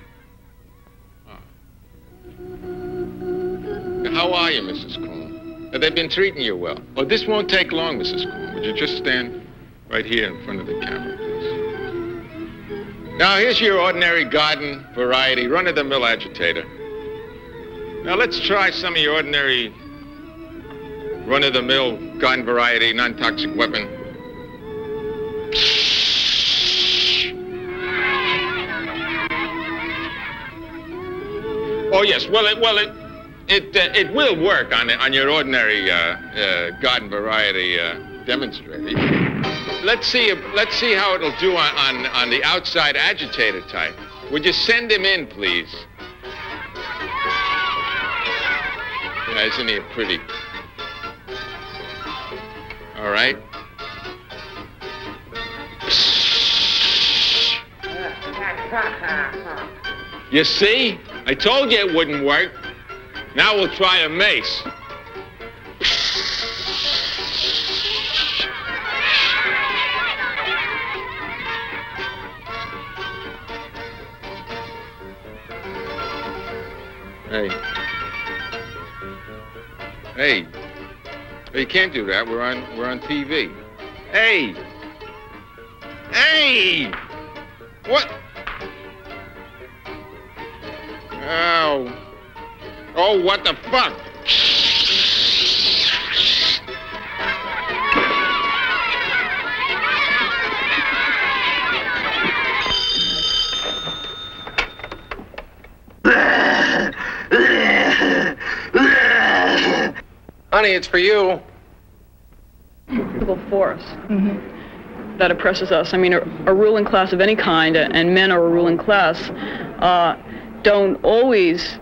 How are you, Mrs. Cohn? Have they been treating you well? Oh, this won't take long, Mrs. Cohn. Would you just stand right here in front of the camera, please? Now, here's your ordinary garden variety, run-of-the-mill agitator. Now, let's try some of your ordinary run-of-the-mill garden variety, non-toxic weapon. Oh, yes. Well, it will work on your ordinary garden variety demonstrator. Let's see how it'll do on the outside agitator type. Would you send him in, please? Yeah, isn't he pretty? All right. You see? I told you it wouldn't work. Now we'll try a mace. Hey, you can't do that. We're on TV. Hey! What? Oh, what the fuck? Honey, it's for you. Force that oppresses us. I mean, a ruling class of any kind, and men are a ruling class, don't always,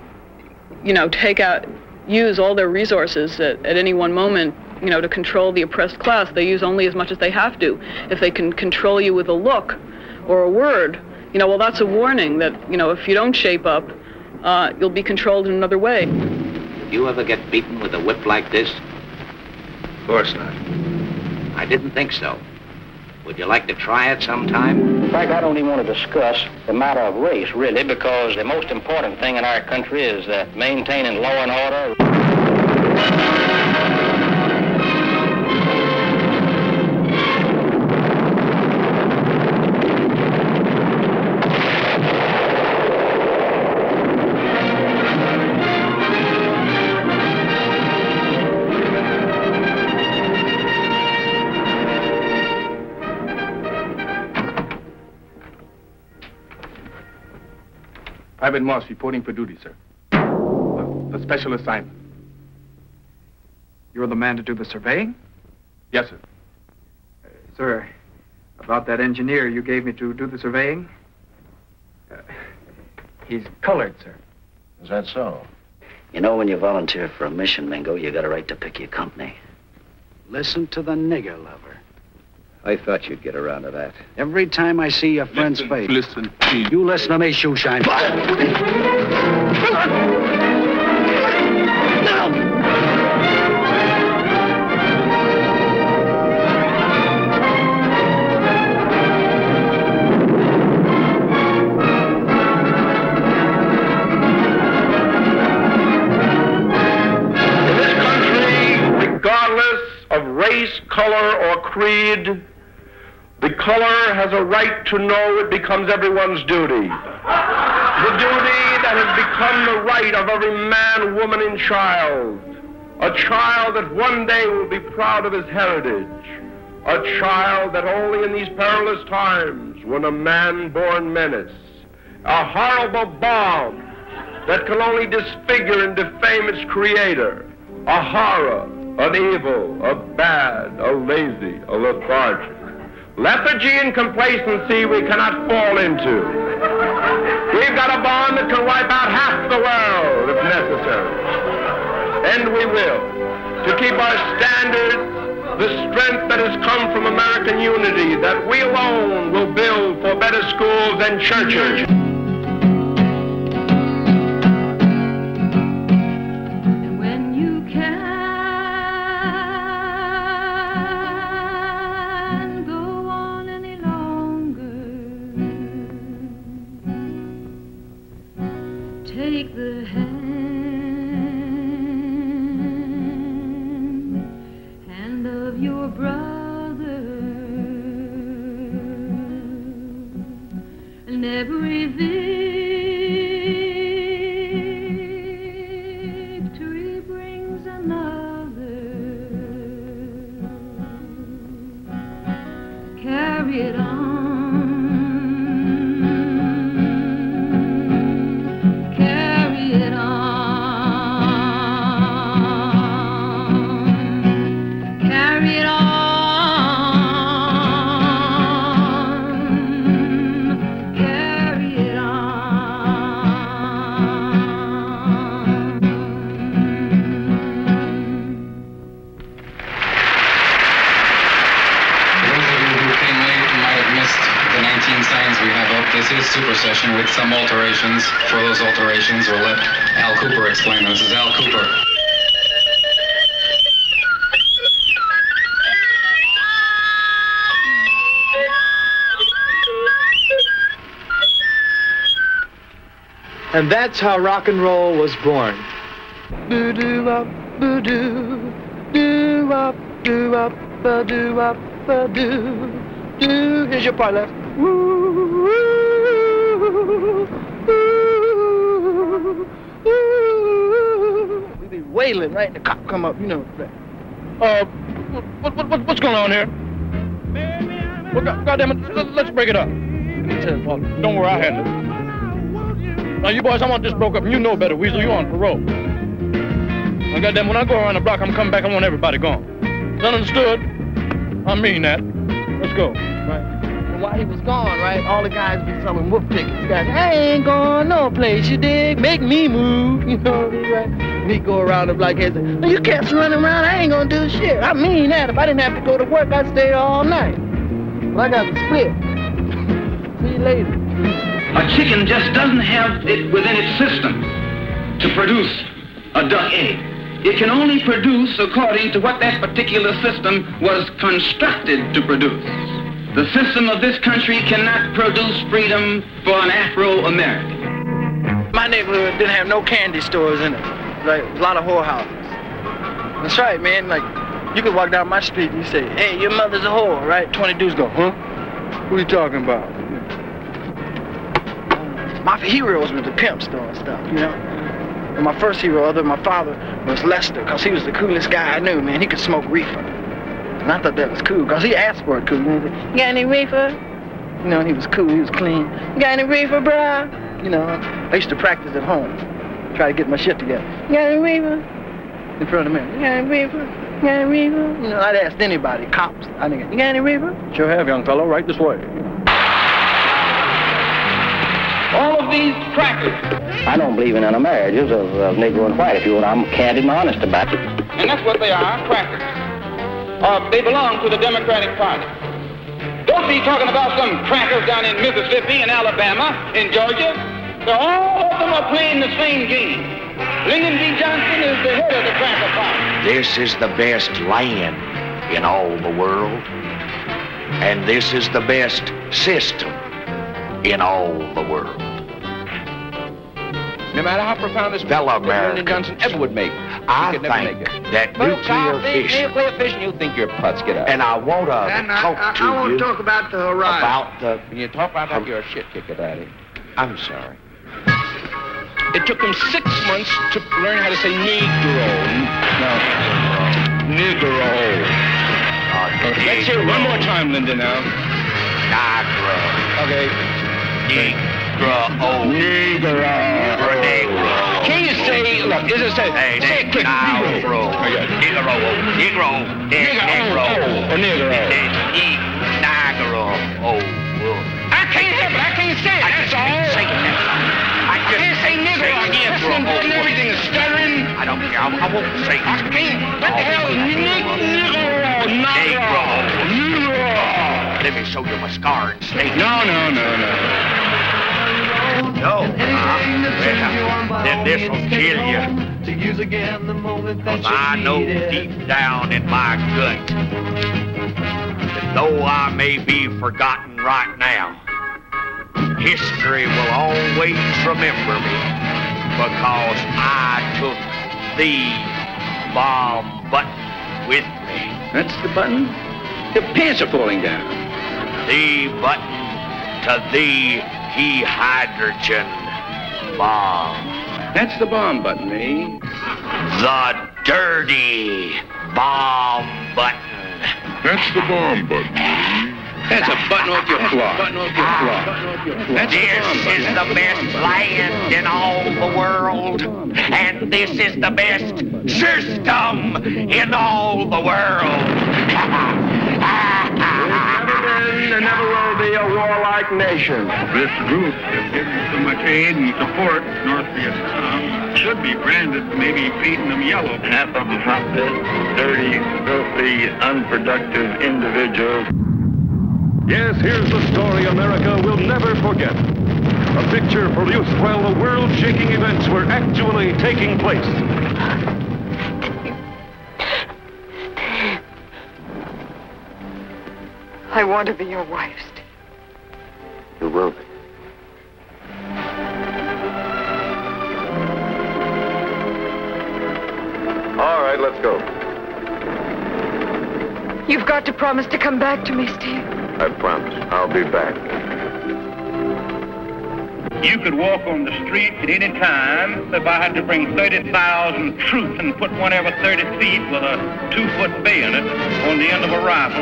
use all their resources at any one moment, to control the oppressed class. They use only as much as they have to. If they can control you with a look or a word, well, that's a warning that, if you don't shape up, you'll be controlled in another way. Did you ever get beaten with a whip like this? Of course not. I didn't think so. Would you like to try it sometime? In fact, I don't even want to discuss the matter of race, really, because the most important thing in our country is maintaining law and order. Private Moss reporting for duty, sir. a special assignment. You're the man to do the surveying? Yes, sir. Sir, about that engineer you gave me to do the surveying, he's colored, sir. Is that so? You know, when you volunteer for a mission, Mingo, you got a right to pick your company. Listen to the nigger lover. I thought you'd get around to that. Every time I see your friend's face. Listen, please. You listen to me, Shoeshine. Of race, color, or creed, the color has a right to know it becomes everyone's duty. The duty that has become the right of every man, woman, and child. A child that one day will be proud of his heritage. A child that only in these perilous times, when a man-born menace, a horrible bomb that can only disfigure and defame its creator, a horror, an evil, a bad, a lazy, a lethargic. Lethargy and complacency we cannot fall into. We've got a bomb that can wipe out half the world if necessary. And we will. To keep our standards, the strength that has come from American unity, that we alone will build for better schools and churches. Take the hand of your brother, and every victory brings another. Carry it on. This is Super Session with some alterations. For those alterations, we'll let Al Cooper explain them. This is Al Cooper. And that's how rock and roll was born. Boo-doo-up, boo-doo, doo-up, doo-up, ba-doo-up, ba-doo, doo. Here's your part left. We be wailing, right? The cop come up, you know. What's going on here? Well, goddamn it, let's break it up. He says, well, don't worry, I'll handle it. Now, you boys, I want this broke up, and you know better, Weasel. You on parole. Now, goddamn, when I go around the block, I'm coming back, I want everybody gone. Is that understood? I mean that. Let's go. Right. And while he was gone, right, all the guys be selling wolf tickets. Guys, I ain't going no place, you dig? Make me move, you know, right? Me go around the block and say, no, you cats running around, I ain't gonna do shit. I mean that. If I didn't have to go to work, I'd stay all night. But I got to split. See you later. A chicken just doesn't have it within its system to produce a duck egg. It can only produce according to what that particular system was constructed to produce. The system of this country cannot produce freedom for an Afro-American. My neighborhood didn't have no candy stores in it. Like, a lot of whorehouses. That's right, man. Like, you could walk down my street and you say, hey, your mother's a whore, right? 20 dudes go, huh? What are you talking about? My heroes were the pimp store and stuff, you know? And my first hero, other than my father, was Lester, because he was the coolest guy I knew, man. He could smoke reefer. And I thought that was cool, because he asked for it cool. You got any reefer? You know, he was cool, he was clean. You got any reefer, bruh? You know, I used to practice at home. try to get my shit together. You got any reefer? In front of the mirror. You got any reefer? You got any reefer? You know, I'd ask anybody, cops. I think, you got any reefer? Sure have, young fellow. Right this way. All of these crackers. I don't believe in intermarriages of Negro and white, if you will. I'm candid and honest about it. And that's what they are, crackers. They belong to the Democratic Party. Don't be talking about some crackers down in Mississippi, in Alabama, in Georgia. All of them are playing the same game. Lyndon B. Johnson is the head of the cracker party. This is the best land in all the world. And this is the best system in all the world. No matter how profound this fellow Lyndon Johnson ever would make, I he could never make it. think that nuclear fission, Nuclear fission, you think your putts get out. and I want to talk to I want you to talk about the horizon. about the... When you talk about that, you're a shit kicker, Daddy. I'm sorry. It took him 6 months to learn how to say Negro. No. Negro. Let's hear it one more time, Linda, now. Negro. Okay. Negro. Negro. Can you say, look, is it say, Hey, say it quick. Negro. Negro. Negro. Negro. Negro. Negro. Oh. I can't help it. I can't say it. That's all. I can't say nigger. I can't say and everything is stuttering. I don't care. I won't say it. I can't. What the hell? Let me show you my scar and snake. No. No. Then this will kill you. Because I know deep down in my gut that though I may be forgotten right now, history will always remember me because I took the bomb button with me. That's the button? Your pants are falling down. The button to the hydrogen bomb. That's the bomb button, eh? The dirty bomb button. That's the bomb button. That's a button off your cloth. That's This is the best land in all the world. And this is the best system in all the world. There never will be a warlike nation. This group is giving so much aid and support North Vietnam should be branded, maybe painting them yellow. Half of them hot-bit, dirty, filthy, unproductive individuals. Yes, here's the story America will never forget. A picture produced while the world-shaking events were actually taking place. I want to be your wife, Steve. You will be. All right, let's go. You've got to promise to come back to me, Steve. I promise. I'll be back. You could walk on the street at any time if I had to bring 30,000 troops and put one every 30 feet with a 2-foot bayonet on the end of a rifle.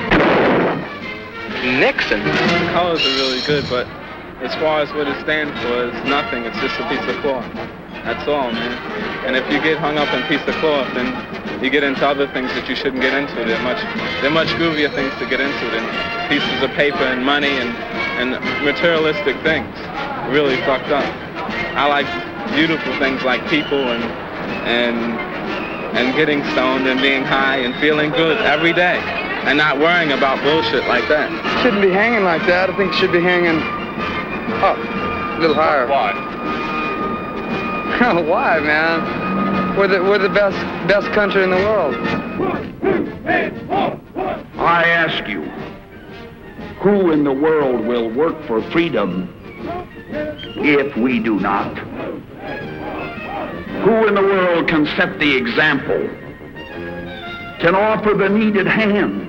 Nixon. The colors are really good, but as far as what it stands for, it's nothing. It's just a piece of cloth. That's all, man. And if you get hung up in a piece of cloth, then you get into other things that you shouldn't get into. They're much groovier things to get into than pieces of paper and money and materialistic things. Really fucked up. I like beautiful things like people and getting stoned and being high and feeling good every day and not worrying about bullshit like that. Shouldn't be hanging like that. I think it should be hanging up, a little higher. Why? Why, man? We're the best country in the world. I ask you, who in the world will work for freedom if we do not? Who in the world can set the example, can offer the needed hand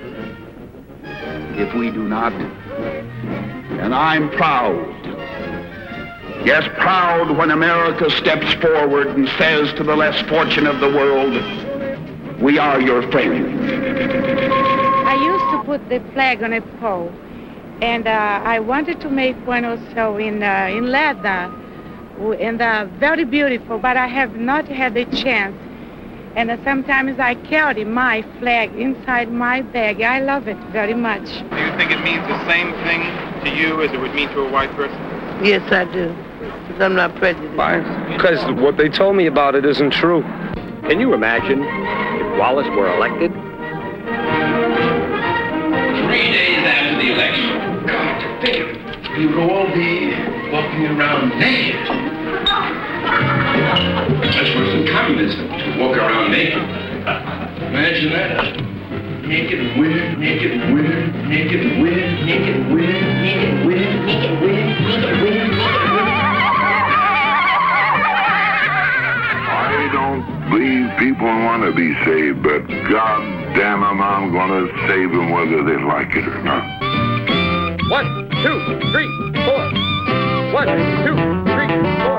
if we do not? And I'm proud. Yes, proud when America steps forward and says to the less fortunate of the world, we are your friends. I used to put the flag on a pole, and I wanted to make one also in leather and very beautiful, but I have not had the chance. And sometimes I carry my flag inside my bag. I love it very much. Do you think it means the same thing to you as it would mean to a white person? Yes, I do. Because I'm not prejudiced. Why? Because what they told me about it isn't true. Can you imagine if Wallace were elected? 3 days after the election, God forbid, we would all be walking around naked. That's worse than communism, to walk around naked. Imagine that. Naked and weird, naked and weird, naked and weird, naked and weird, naked and weird, naked and weird, naked and weird, naked and weird. I don't believe people want to be saved, but God damn them, I'm going to save them whether they like it or not. 1, 2, 3, 4. 1, 2, 3, 4.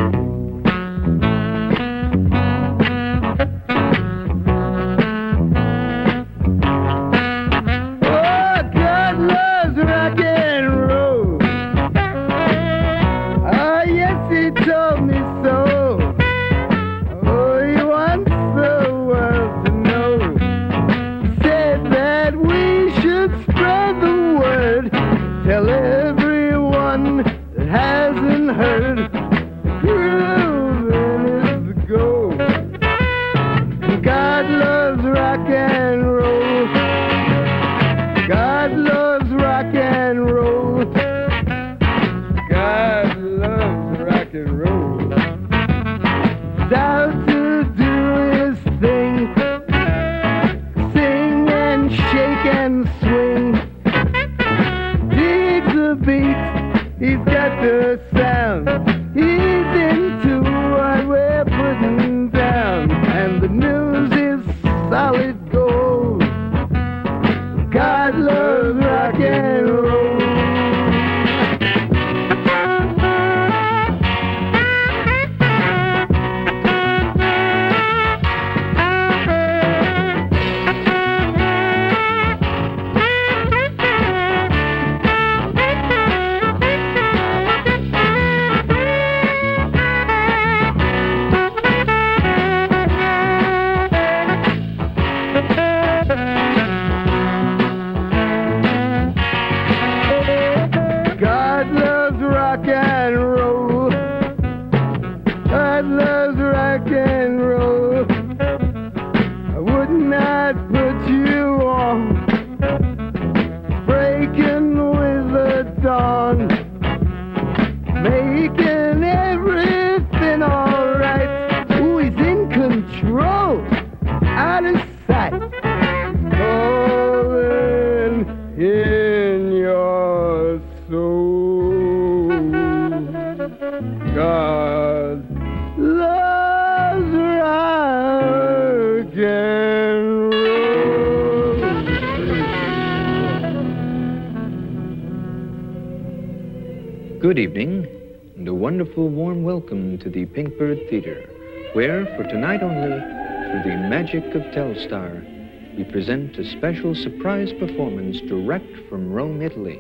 Good evening, and a wonderful warm welcome to the Pinkbird Theater, where, for tonight only, through the magic of Telstar, we present a special surprise performance direct from Rome, Italy.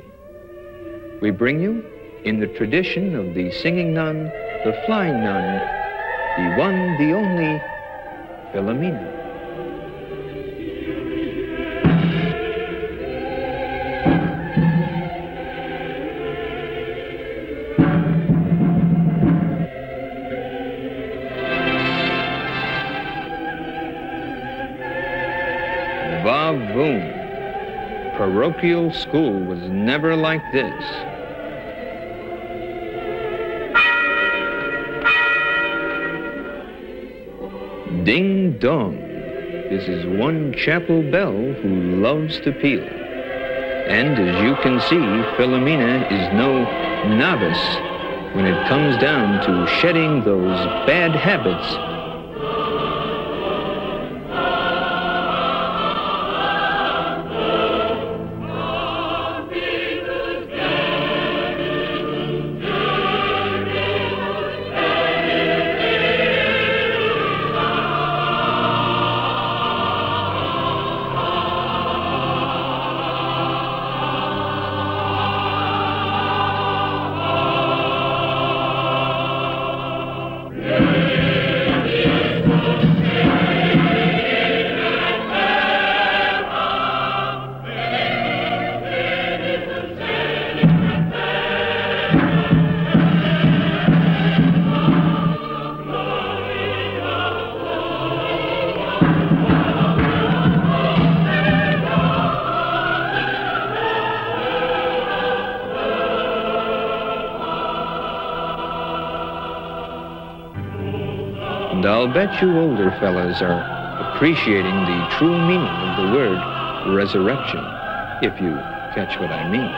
We bring you, in the tradition of the singing nun, the flying nun, the one, the only, Philomena. Boom. Parochial school was never like this. Ding dong. This is one chapel bell who loves to peal. And as you can see, Philomena is no novice when it comes down to shedding those bad habits. I'll bet you older fellas are appreciating the true meaning of the word resurrection, if you catch what I mean.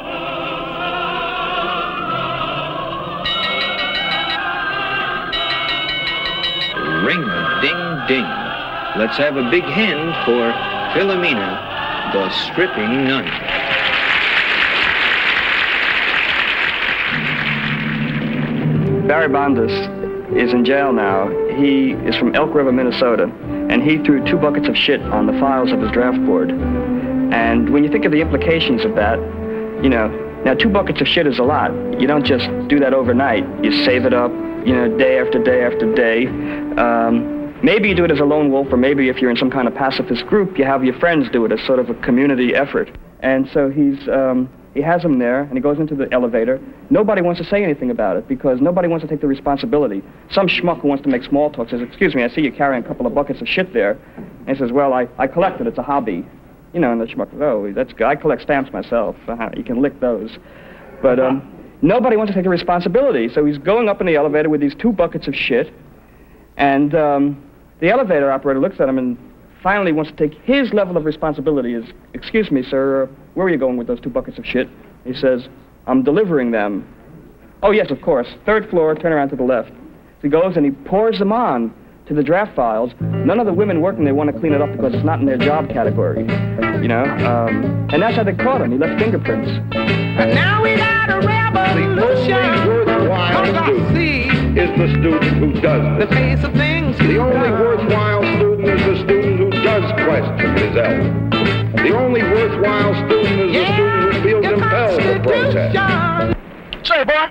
Ring-a-ding-ding. Let's have a big hand for Philomena, the stripping nun. Barry Bondas is in jail now. He is from Elk River, Minnesota, and he threw 2 buckets of shit on the files of his draft board. And when you think of the implications of that, you know, now 2 buckets of shit is a lot. You don't just do that overnight. You save it up, you know, day after day after day. Maybe you do it as a lone wolf, or maybe if you're in some kind of pacifist group, you have your friends do it as sort of a community effort. And so he has them there, and he goes into the elevator. Nobody wants to say anything about it, because nobody wants to take the responsibility. Some schmuck who wants to make small talk says, "Excuse me, I see you carrying a couple of buckets of shit there." And he says, "Well, I collect it, it's a hobby." You know, and the schmuck says, "Oh, that's good, I collect stamps myself. You can lick those." But nobody wants to take the responsibility, so he's going up in the elevator with these 2 buckets of shit, and the elevator operator looks at him and finally wants to take his level of responsibility. Is, "Excuse me, sir, where are you going with those 2 buckets of shit?" He says, "I'm delivering them." "Oh, yes, of course. 3rd floor, turn around to the left." So he goes and he pours them on to the draft files. None of the women working there want to clean it up because it's not in their job category, you know? And that's how they caught him. He left fingerprints. And now we got a revolution. The only worthwhile student is the student who does the face of things. The only worthwhile student is the student who does question his elder. The only worthwhile student is the student who feels impelled to protest. Say, boy,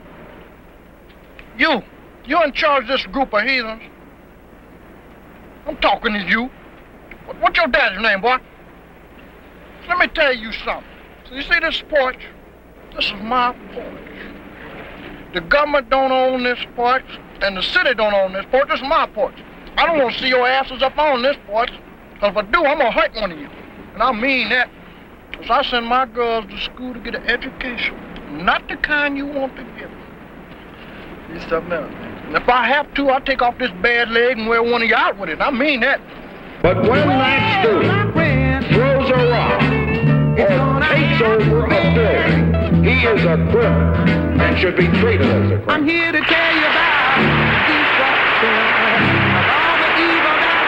you're in charge of this group of heathens. I'm talking to you. What's your daddy's name, boy? So let me tell you something. So you see this porch? This is my porch. The government don't own this porch, and the city don't own this porch. This is my porch. I don't want to see your asses up on this porch, because if I do, I'm going to hurt one of you. And I mean that. Because I send my girls to school to get an education. Not the kind you want to get. It's something else. And if I have to, I'll take off this bad leg and wear one of you out with it. I mean that. But when that student throws a rock or takes over a building, he is a criminal and should be treated as a criminal. I'm here to tell you about destruction of all the evil that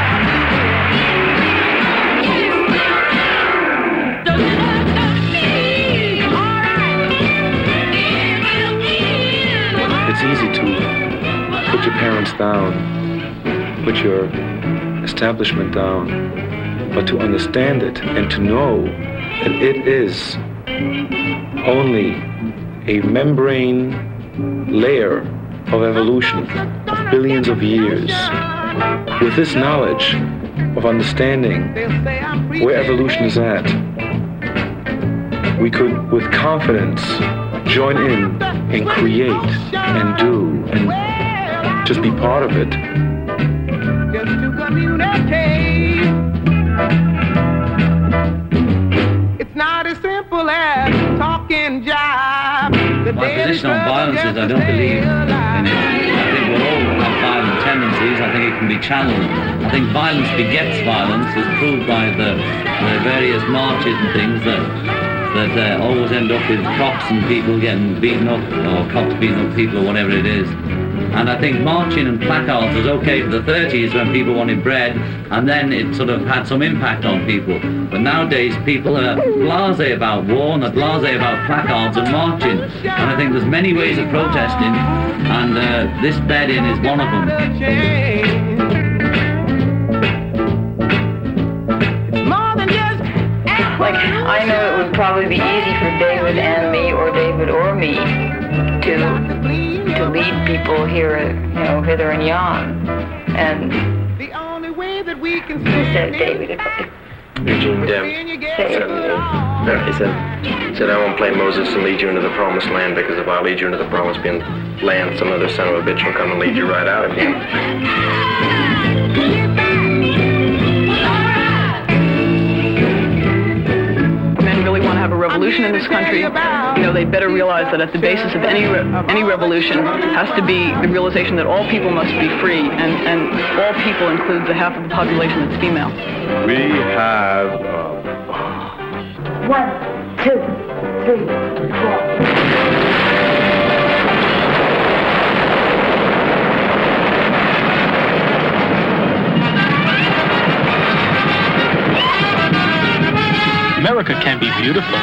It's easy to put your parents down, put your establishment down, but to understand it and to know that it is only a membrane layer of evolution of billions of years. With this knowledge of understanding where evolution is at, we could with confidence join in and create and do and just be part of it. just to communicate. It's not as simple as talking jive. My position on violence is I don't believe in it. I think we all have violent tendencies. I think it can be channeled. I think violence begets violence, as proved by the various marches and things that always end up with cops and people getting beaten up, or cops beating up people, or whatever it is. And I think marching and placards was okay for the 30s when people wanted bread, and then it sort of had some impact on people. But nowadays people are blasé about war, and they're blasé about placards and marching. And I think there's many ways of protesting, and this bed-in is one of them. Like, I know it would probably be easy for David and me, or David or me, to lead people here, you know, hither and yon. And the only way that we can said David, Eugene Dem said, I won't play Moses and lead you into the promised land, because if I lead you into the promised land, some other son of a bitch will come and lead you right out again. Men really want to have a revolution. revolution in this country, you know, they'd better realize that at the basis of any revolution has to be the realization that all people must be free, and all people includes the half of the population that's female. We have... 1, 2, 3, 4. America can be beautiful.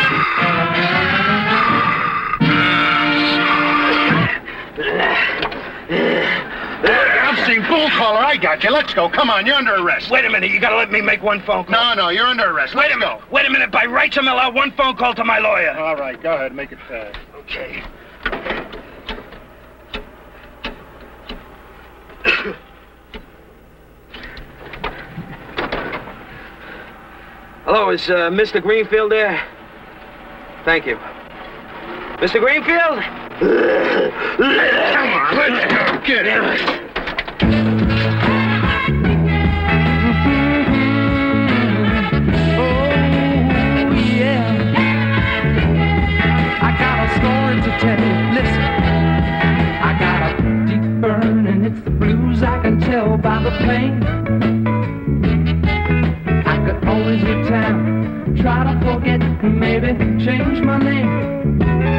I've seen bull collar. I got you. Let's go. Come on, you're under arrest. Wait a minute. You gotta let me make one phone call. No, you're under arrest. Wait a minute. Wait a minute. By rights, I'm allowed one phone call to my lawyer. All right, go ahead. Make it fast. Okay. Hello, is Mr. Greenfield there? Thank you. Mr. Greenfield? Come on, let's go. Get it. To tell you, listen, I got a deep burn and it's the blues. I can tell by the pain. I could always return, try to forget, maybe change my name.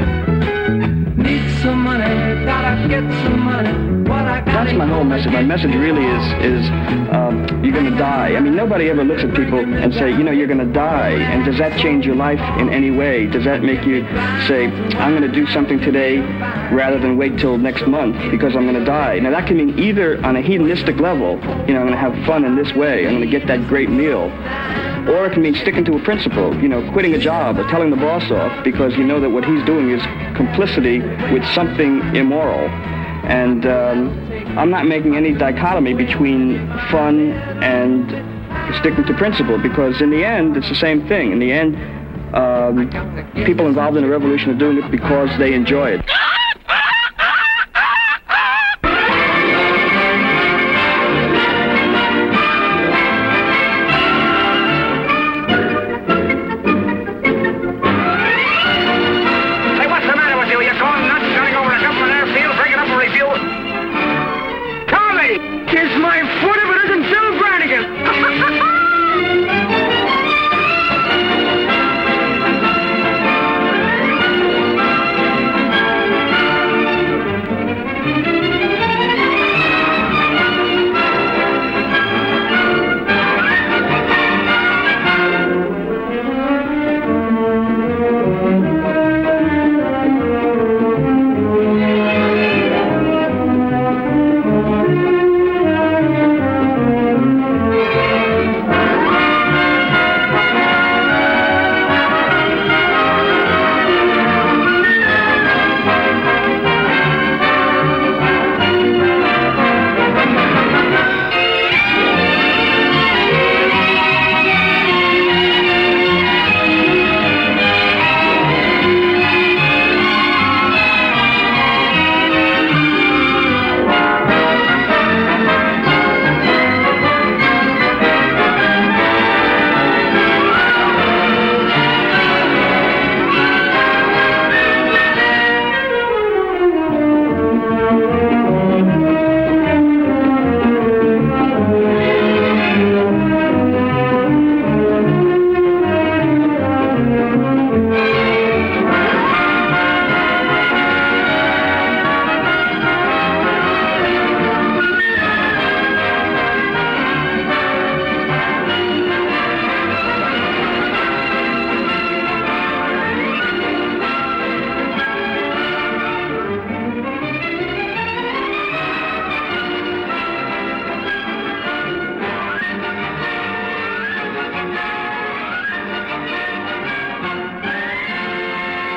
Need some money, gotta get some money. What I got. That's my whole message. My message really is you're gonna die. I mean, nobody ever looks at people and say, you know, you're gonna die. And does that change your life in any way? Does that make you say, I'm gonna do something today rather than wait till next month because I'm gonna die? Now that can mean either on a hedonistic level, you know, I'm gonna have fun in this way, I'm gonna get that great meal. Or it can mean sticking to a principle, you know, quitting a job or telling the boss off because you know that what he's doing is complicity with something immoral. And I'm not making any dichotomy between fun and sticking to principle because in the end, it's the same thing. In the end, people involved in the revolution are doing it because they enjoy it.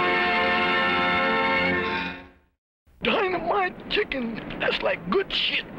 Dynamite chicken. That's like good shit.